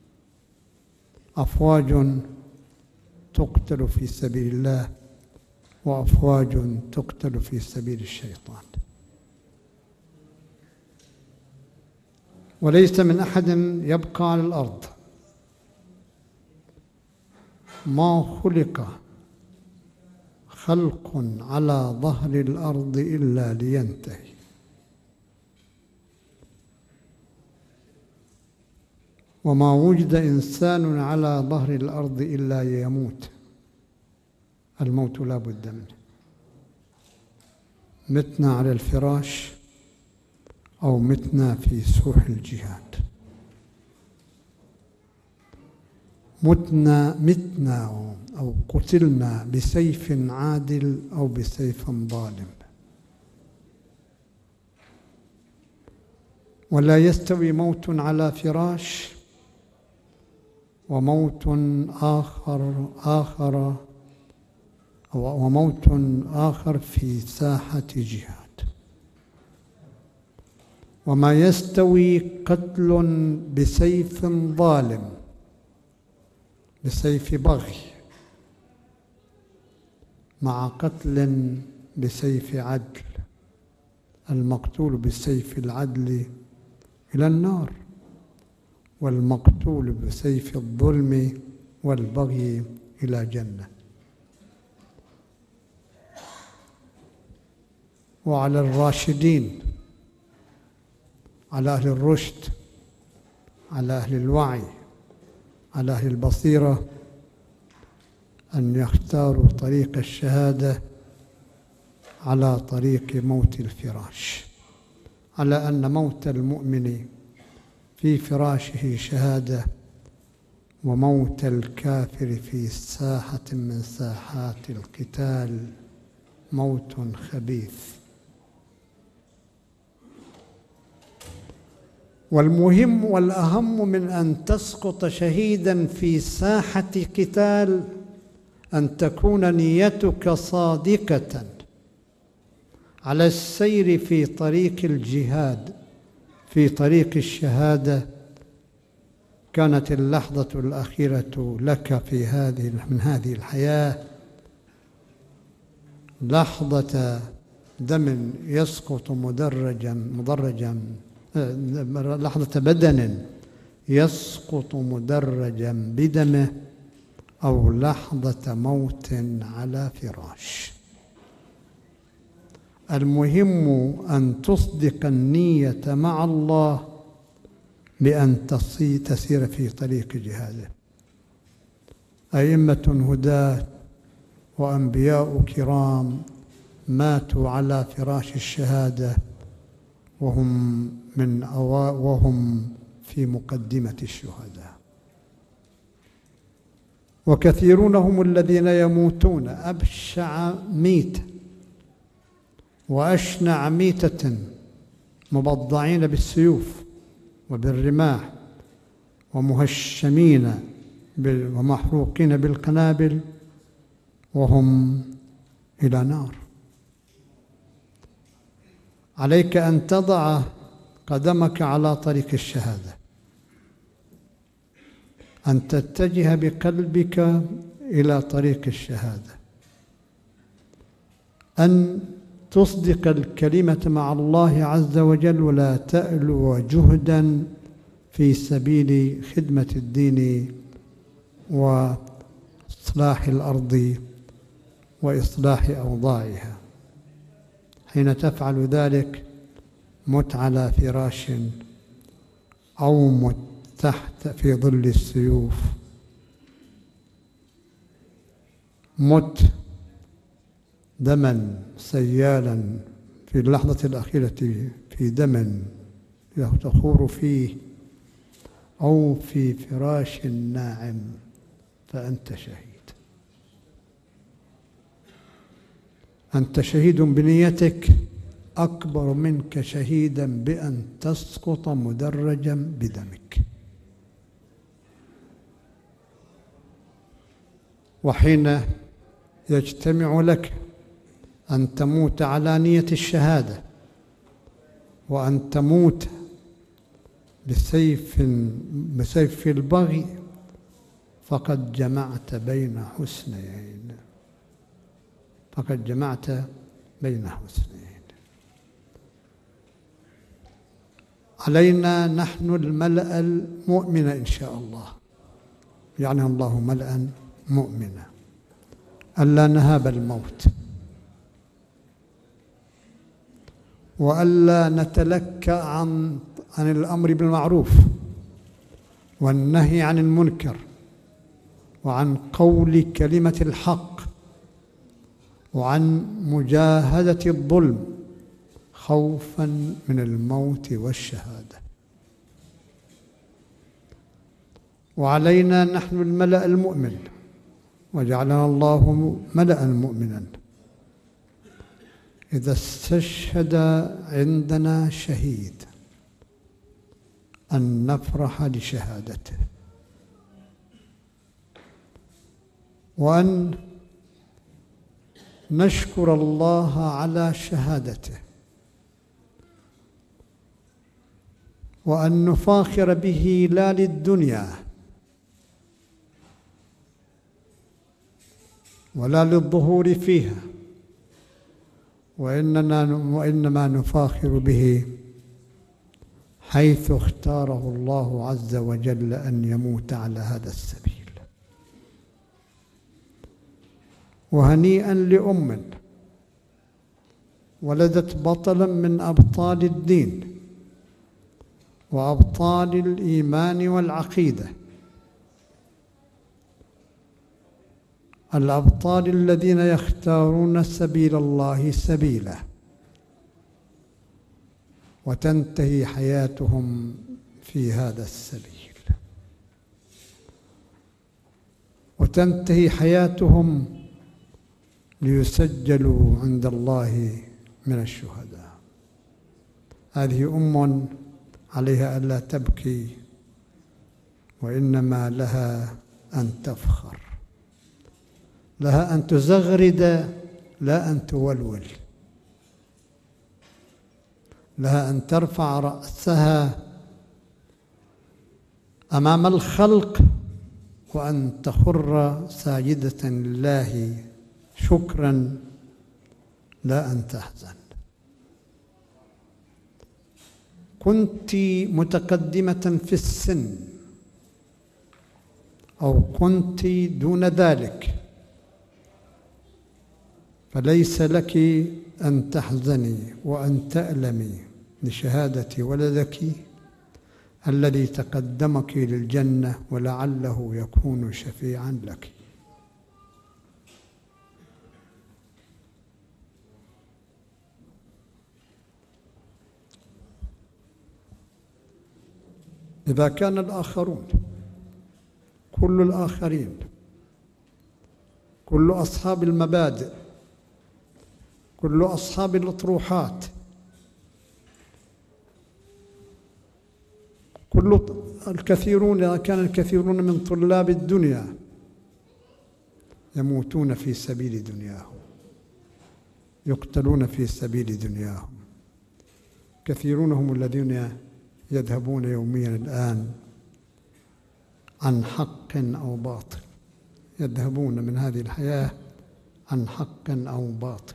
أفواج تقتل في سبيل الله وأفواج تقتل في سبيل الشيطان. وليس من أحد يبقى على الأرض، ما خلق خلق على ظهر الأرض إلا لينتهي، وما وجد إنسان على ظهر الأرض إلا يموت. الموت لا بد منه، متنا على الفراش أو متنا في سوح الجهاد، متنا أو قتلنا بسيف عادل أو بسيف ظالم. ولا يستوي موت على فراش وموت آخر في ساحة جهاد. وما يستوي قتل بسيف ظالم، بسيف بغي، مع قتل بسيف عدل. المقتول بسيف العدل إلى النار، والمقتول بسيف الظلم والبغي إلى جنة. وعلى الراشدين، على أهل الرشد، على أهل الوعي، على أهل البصيرة، أن يختاروا طريق الشهادة على طريق موت الفراش، على أن موت المؤمن في فراشه شهادة، وموت الكافر في ساحة من ساحات القتال موت خبيث. والمهم والأهم من أن تسقط شهيدا في ساحة قتال أن تكون نيتك صادقة على السير في طريق الجهاد، في طريق الشهادة. كانت اللحظة الأخيرة لك من هذه الحياة لحظة دم يسقط مدرجا، لحظة بدن يسقط مدرجا بدمه، أو لحظة موت على فراش. المهم أن تصدق النية مع الله بأن تسير في طريق جهاده. أئمة هداة وأنبياء كرام ماتوا على فراش الشهادة وهم في مقدمة الشهداء، وكثيرون هم الذين يموتون أبشع ميتة وأشنع ميتة، مبضعين بالسيوف وبالرماح ومهشمين ومحروقين بالقنابل وهم إلى نار. عليك أن تضع قدمك على طريق الشهادة، أن تتجه بقلبك إلى طريق الشهادة، أن تصدق الكلمة مع الله عز وجل، ولا تألو جهدا في سبيل خدمة الدين وإصلاح الأرض وإصلاح أوضاعها. حين تفعل ذلك مت على فراش أو مت تحت في ظل السيوف، مت دما سيالا في اللحظة الأخيرة في دم تخور فيه، أو في فراش ناعم، فأنت شهيد. أنت شهيد بنيتك أكبر منك شهيدا بأن تسقط مدرجا بدمك. وحين يجتمع لك أن تموت على نية الشهادة، وأن تموت بسيف البغي، فقد جمعت بين حسنيين، فقد جمعت بين حسنيين. علينا نحن الملأ المؤمن إن شاء الله، يعني الله ملأ مؤمنا، ألا نهاب الموت، وألا نتلكأ عن الأمر بالمعروف والنهي عن المنكر، وعن قول كلمة الحق، وعن مجاهدة الظلم خوفا من الموت والشهادة. وعلينا نحن الملأ المؤمن، وجعلنا الله ملأ مؤمنا، إذا استشهد عندنا شهيد أن نفرح لشهادته، وأن نشكر الله على شهادته، وأن نفاخر به لا للدنيا ولا للظهور فيها، وإنما نفاخر به حيث اختاره الله عز وجل أن يموت على هذا السبيل. وهنيئا لأم ولدت بطلا من أبطال الدين وأبطال الإيمان والعقيدة، الأبطال الذين يختارون سبيل الله سبيلا، وتنتهي حياتهم في هذا السبيل. وتنتهي حياتهم ليسجلوا عند الله من الشهداء. هذه أم عليها ألا تبكي، وإنما لها أن تفخر، لها أن تزغرد لا أن تولول، لها أن ترفع رأسها أمام الخلق وأن تخر ساجدة لله شكرا لا أن تحزن. كنت متقدمة في السن أو كنت دون ذلك، فليس لك أن تحزني وأن تألمي لشهادة ولدك الذي تقدمك للجنة ولعله يكون شفيعا لك. إذا كان الآخرون، كل الآخرين، كل أصحاب المبادئ، كل أصحاب الأطروحات، كل الكثيرون، إذا كان الكثيرون من طلاب الدنيا يموتون في سبيل دنياهم، يقتلون في سبيل دنياهم، كثيرون هم الذين يذهبون يوميا الآن عن حق أو باطل، يذهبون من هذه الحياة عن حق أو باطل.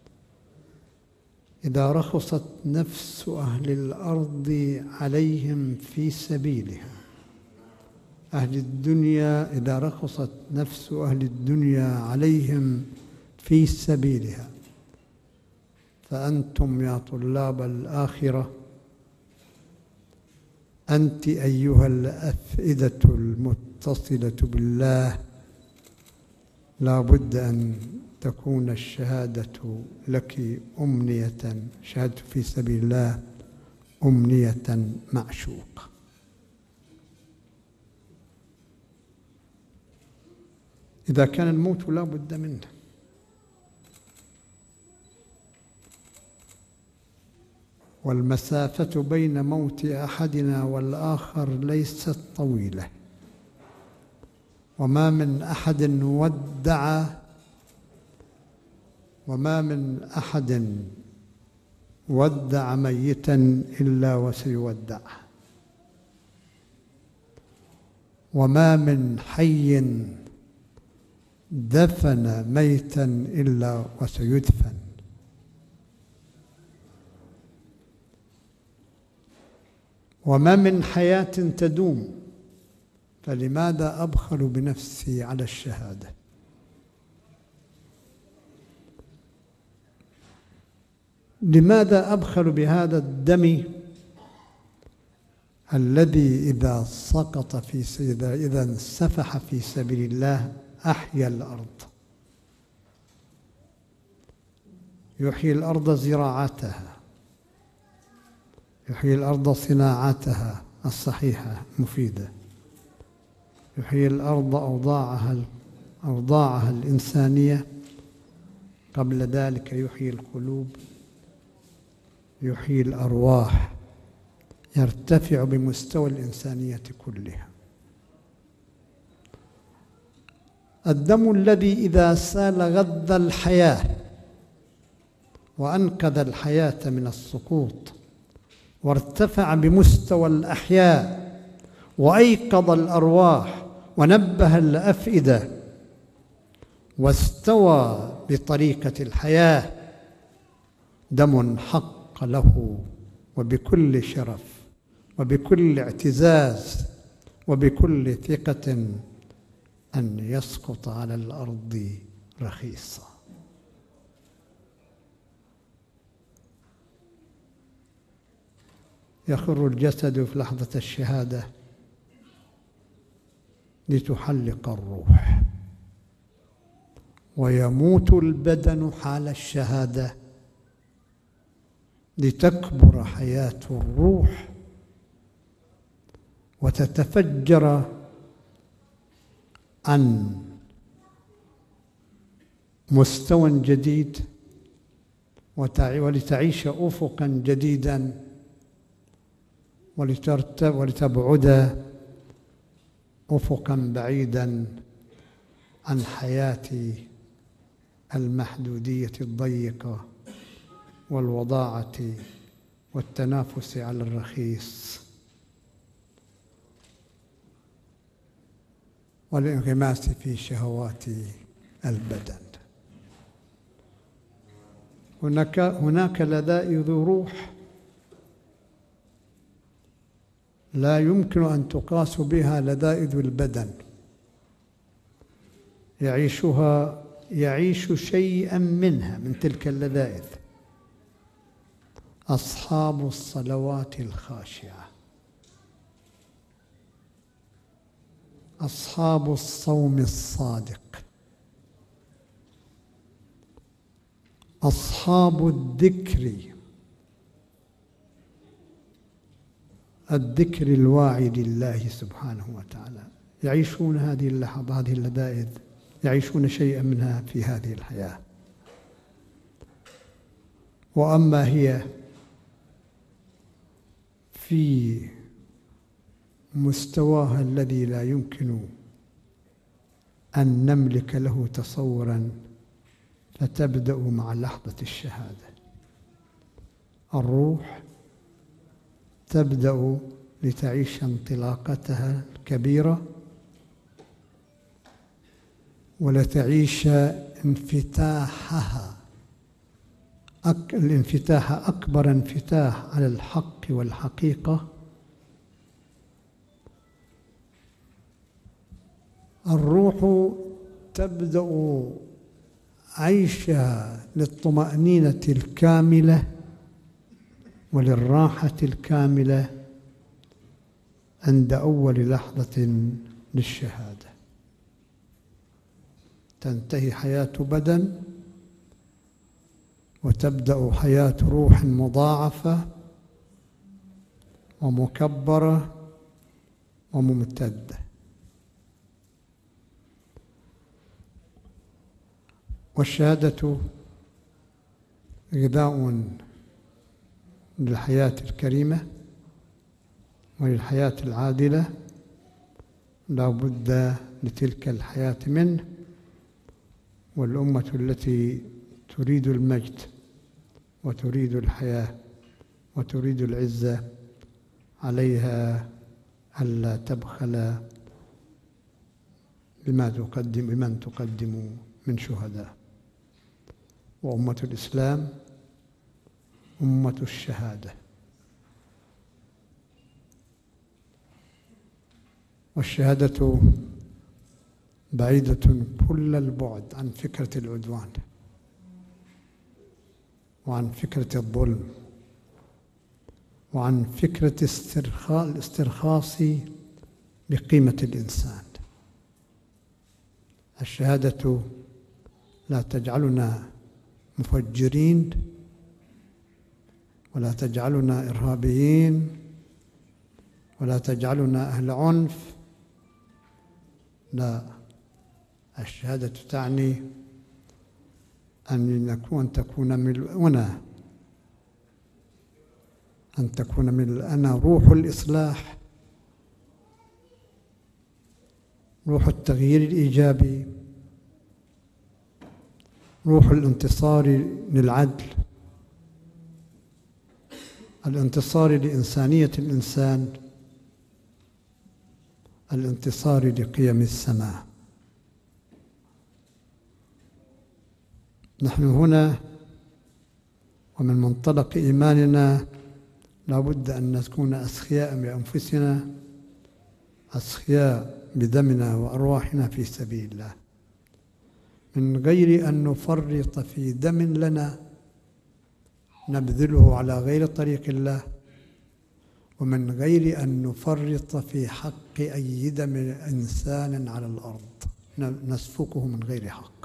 إذا رخصت نفس أهل الأرض عليهم في سبيلها، أهل الدنيا إذا رخصت نفس أهل الدنيا عليهم في سبيلها، فأنتم يا طلاب الآخرة، أنت أيها الأفئدة المتصلة بالله، لا بد أن تكون الشهادة لك أمنية، شهادة في سبيل الله أمنية معشوقة. إذا كان الموت لا بد منه، والمسافة بين موت أحدنا والآخر ليست طويلة، وما من أحد ودع ميتا إلا وسيودع، وما من حي دفن ميتا إلا وسيدفن. وما من حياة تدوم، فلماذا أبخل بنفسي على الشهادة؟ لماذا أبخل بهذا الدم الذي إذا سقط إذا انسفح في سبيل الله أحيا الأرض، يحيي الأرض زراعتها، يحيي الأرض صناعتها الصحيحة المفيدة، يحيي الأرض أوضاعها الإنسانية، قبل ذلك يحيي القلوب، يحيي الأرواح، يرتفع بمستوى الإنسانية كلها. الدم الذي إذا سال غذى الحياة وأنقذ الحياة من السقوط، وارتفع بمستوى الأحياء، وأيقظ الأرواح، ونبه الأفئدة، واستوى بطريقة الحياة، دم حق له وبكل شرف وبكل اعتزاز وبكل ثقة أن يسقط على الأرض رخيصا. يخر الجسد في لحظة الشهادة لتحلق الروح، ويموت البدن حال الشهادة لتكبر حياة الروح وتتفجر عن مستوى جديد ولتعيش أفقا جديدا ولتبعد أفقا بعيدا عن حياة المحدودية الضيقة والوضاعة والتنافس على الرخيص والانغماس في شهوات البدن. هناك لذائذ روح لا يمكن أن تقاس بها لذائذ البدن، يعيش شيئا منها من تلك اللذائذ أصحاب الصلوات الخاشعة، أصحاب الصوم الصادق، أصحاب الذكر الواعي لله سبحانه وتعالى، يعيشون هذه اللحظة، هذه اللذائذ، يعيشون شيئا منها في هذه الحياة. وأما هي في مستواها الذي لا يمكن أن نملك له تصوراً، فتبدأ مع لحظة الشهادة. الروح تبدأ لتعيش انطلاقتها الكبيرة ولتعيش انفتاحها، الانفتاح أكبر انفتاح على الحق والحقيقة. الروح تبدأ عيشها للطمأنينة الكاملة وللراحة الكاملة عند أول لحظة للشهادة. تنتهي حياة بدن وتبدأ حياة روح مضاعفة ومكبرة وممتدة. والشهادة غذاء للحياة الكريمة وللحياة العادلة، لا بد لتلك الحياة منه. والأمة التي تريد المجد وتريد الحياة وتريد العزة عليها ألا تبخل بمن تقدم من شهداء. وأمة الإسلام أمة الشهادة، والشهادة بعيدة كل البعد عن فكرة العدوان وعن فكرة الظلم وعن فكرة الاسترخاص بقيمة الإنسان. الشهادة لا تجعلنا مفجرين ولا تجعلنا إرهابيين ولا تجعلنا أهل عنف، لا، الشهادة تعني أن تكون ملؤنا، أن تكون ملؤنا روح الإصلاح، روح التغيير الإيجابي، روح الانتصار للعدل، الانتصار لإنسانية الإنسان، الانتصار لقيم السماء. نحن هنا ومن منطلق إيماننا لا بد أن نكون أسخياء بأنفسنا، أسخياء بدمنا وأرواحنا في سبيل الله، من غير أن نفرط في دم لنا نبذله على غير طريق الله، ومن غير أن نفرط في حق أي دم إنسان على الأرض نسفكه من غير حق.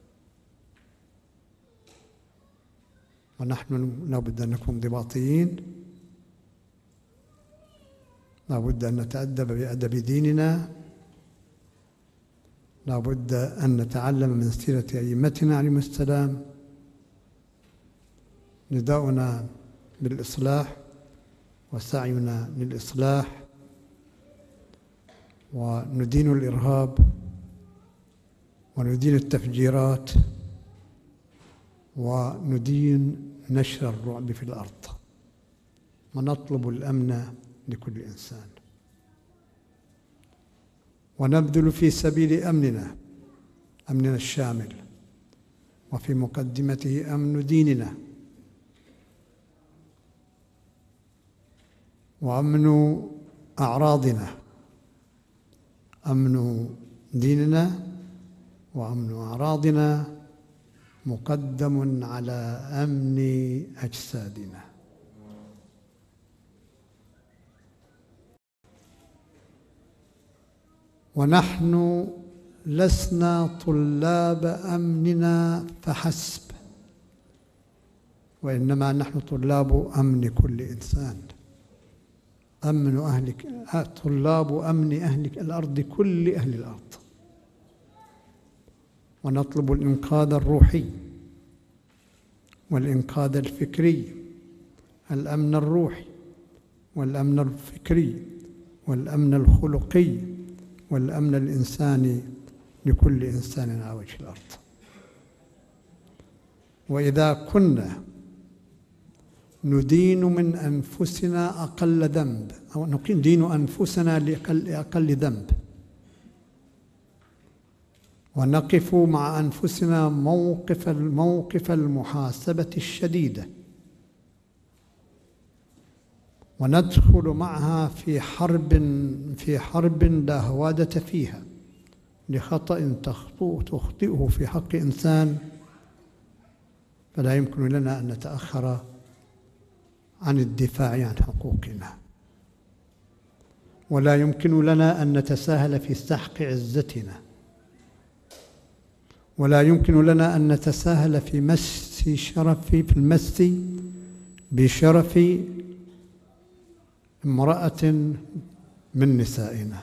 ونحن لابد أن نكون ضباطيين، لابد أن نتأدب بأدب ديننا، لا بد أن نتعلم من سيرة أئمتنا عليهم السلام. نداؤنا بالإصلاح وسعينا للإصلاح، وندين الإرهاب وندين التفجيرات وندين نشر الرعب في الأرض، ونطلب الأمن لكل إنسان، ونبذل في سبيل أمننا الشامل، وفي مقدمته أمن ديننا وأمن أعراضنا. أمن ديننا وأمن أعراضنا مقدم على أمن أجسادنا. ونحن لسنا طلاب أمننا فحسب، وإنما نحن طلاب أمن كل إنسان، طلاب أمن أهل الأرض، كل أهل الأرض. ونطلب الإنقاذ الروحي والإنقاذ الفكري، الأمن الروحي والأمن الفكري والأمن الخلقي والأمن الإنساني لكل إنسان على وجه الأرض. وإذا كنا ندين من أنفسنا أقل ذنب، أو ندين أنفسنا لأقل ذنب، ونقف مع أنفسنا موقف المحاسبة الشديدة، وندخل معها في حرب لا هوادة فيها لخطأ تخطئه في حق إنسان، فلا يمكن لنا أن نتأخر عن الدفاع عن حقوقنا، ولا يمكن لنا أن نتساهل في سحق عزتنا، ولا يمكن لنا أن نتساهل في المس بشرف امرأة من نسائنا.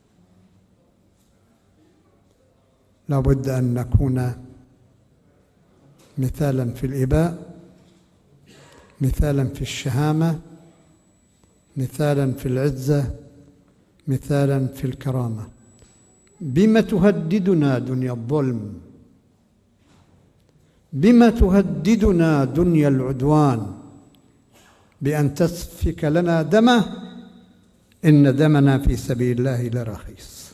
لا بد أن نكون مثالا في الإباء، مثالا في الشهامة، مثالا في العزة، مثالا في الكرامة. بما تهددنا دنيا الظلم، بما تهددنا دنيا العدوان بأن تسفك لنا دمه، إن دمنا في سبيل الله لرخيص.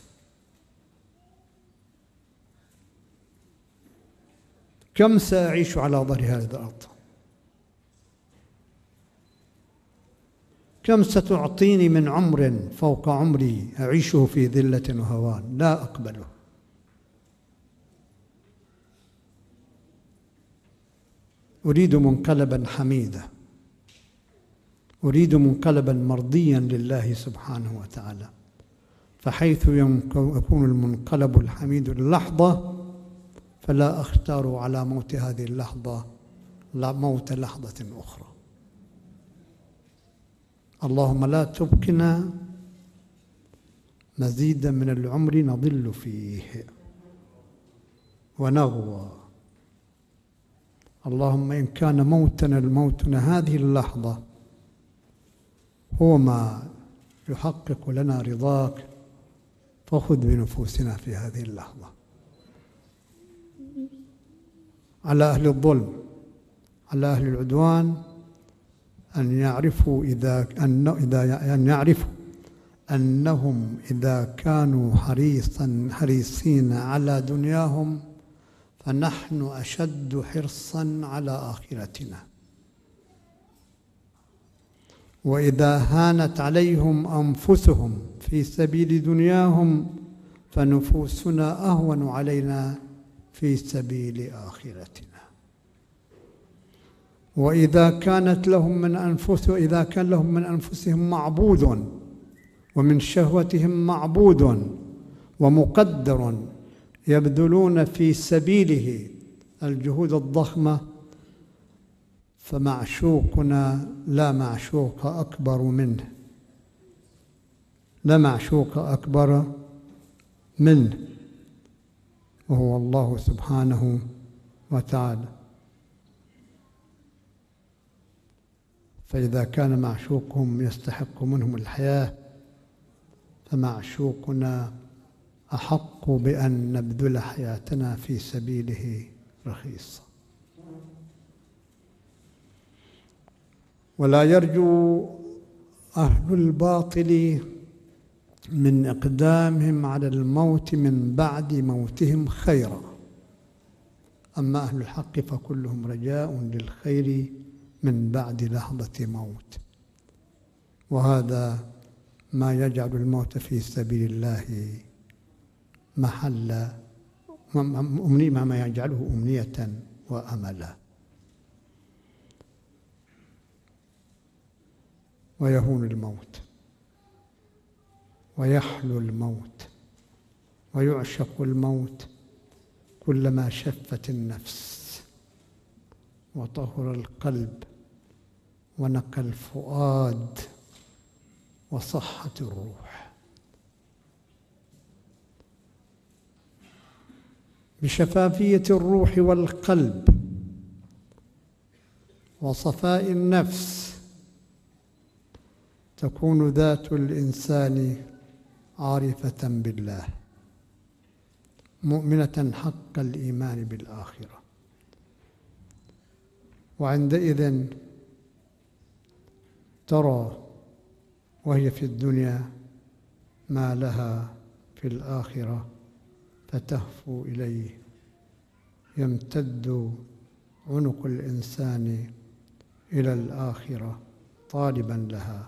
كم سأعيش على ظهر هذه الأرض؟ كم ستعطيني من عمر فوق عمري أعيشه في ذلة وهوان؟ لا أقبله. أريد منقلبا حميدا، أريد منقلبا مرضيا لله سبحانه وتعالى. فحيث يكون المنقلب الحميد اللحظة، فلا أختار على موت هذه اللحظة موت لحظة أخرى. اللهم لا تبقنا مزيدا من العمر نضل فيه ونغوى. اللهم إن كان موتنا هذه اللحظة هو ما يحقق لنا رضاك، فخذ بنفوسنا في هذه اللحظة. على أهل الظلم، على أهل العدوان، أن يعرفوا أنهم إذا كانوا حريصين على دنياهم، فنحن أشد حرصا على آخرتنا. وإذا هانت عليهم أنفسهم في سبيل دنياهم، فنفوسنا أهون علينا في سبيل آخرتنا. وإذا كان لهم من أنفسهم معبود، ومن شهوتهم معبود ومقدر يبذلون في سبيله الجهود الضخمة، فمعشوقنا لا معشوق أكبر منه، لا معشوق أكبر منه. وهو الله سبحانه وتعالى. فإذا كان معشوقهم يستحق منهم الحياة فمعشوقنا أحق بأن نبذل حياتنا في سبيله رخيصة. ولا يرجو أهل الباطل من إقدامهم على الموت من بعد موتهم خيرا، أما أهل الحق فكلهم رجاء للخير من بعد لحظة موت، وهذا ما يجعل الموت في سبيل الله محل ما يجعله أمنية وأملا. ويهون الموت ويحلو الموت ويعشق الموت كلما شفت النفس وطهر القلب ونقى الفؤاد وصحت الروح. بشفافية الروح والقلب وصفاء النفس تكون ذات الإنسان عارفة بالله، مؤمنة حق الإيمان بالآخرة، وعندئذ ترى وهي في الدنيا ما لها في الآخرة فتهفو إليه، يمتد عنق الإنسان إلى الآخرة طالبا لها.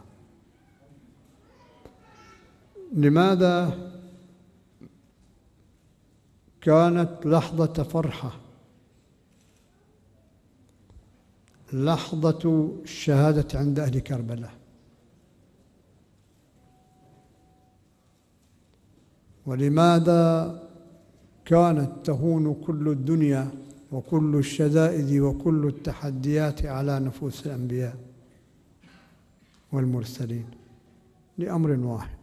لماذا كانت لحظة فرحة، لحظة الشهادة عند أهل كربلاء؟ ولماذا كانت تهون كل الدنيا وكل الشدائد وكل التحديات على نفوس الأنبياء والمرسلين؟ لأمر واحد: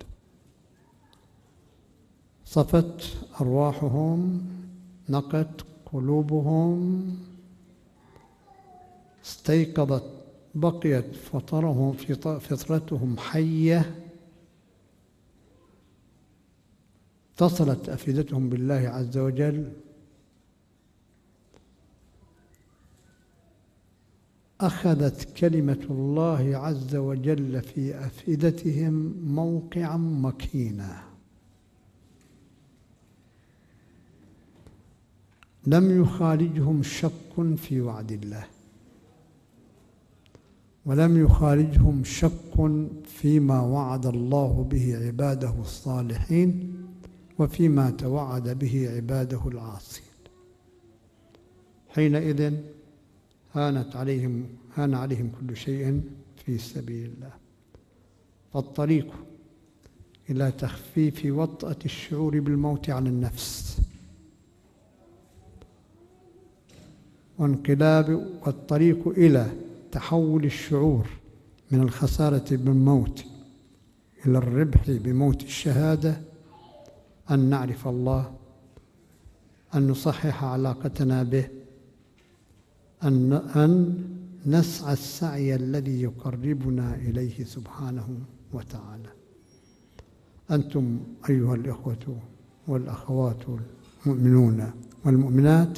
صفت أرواحهم، نقت قلوبهم، استيقظت، بقيت فطرتهم حية، اتصلت أفئدتهم بالله عز وجل، أخذت كلمة الله عز وجل في أفئدتهم موقعا مكينا. لم يخالجهم شك في وعد الله، ولم يخالجهم شك فيما وعد الله به عباده الصالحين وفيما توعد به عباده العاصين. حينئذ هان عليهم كل شيء في سبيل الله. فالطريق إلى تخفيف وطأة الشعور بالموت عن النفس والطريق إلى تحول الشعور من الخسارة بالموت إلى الربح بموت الشهادة أن نعرف الله، أن نصحح علاقتنا به، أن نسعى السعي الذي يقربنا إليه سبحانه وتعالى. أنتم أيها الإخوة والأخوات المؤمنون والمؤمنات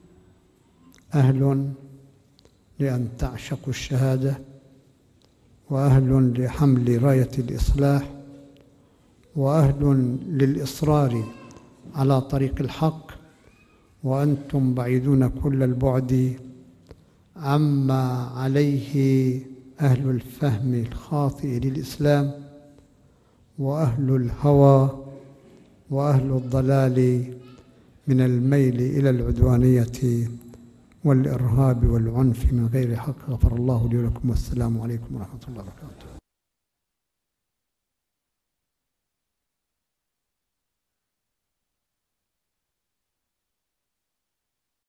أهل لأن تعشقوا الشهادة، وأهل لحمل راية الإصلاح، وأهل للإصرار على طريق الحق، وأنتم بعيدون كل البعد عما عليه أهل الفهم الخاطئ للإسلام وأهل الهوى وأهل الضلال من الميل إلى العدوانية والإرهاب والعنف من غير حق. غفر الله لي ولكم، والسلام عليكم ورحمة الله وبركاته.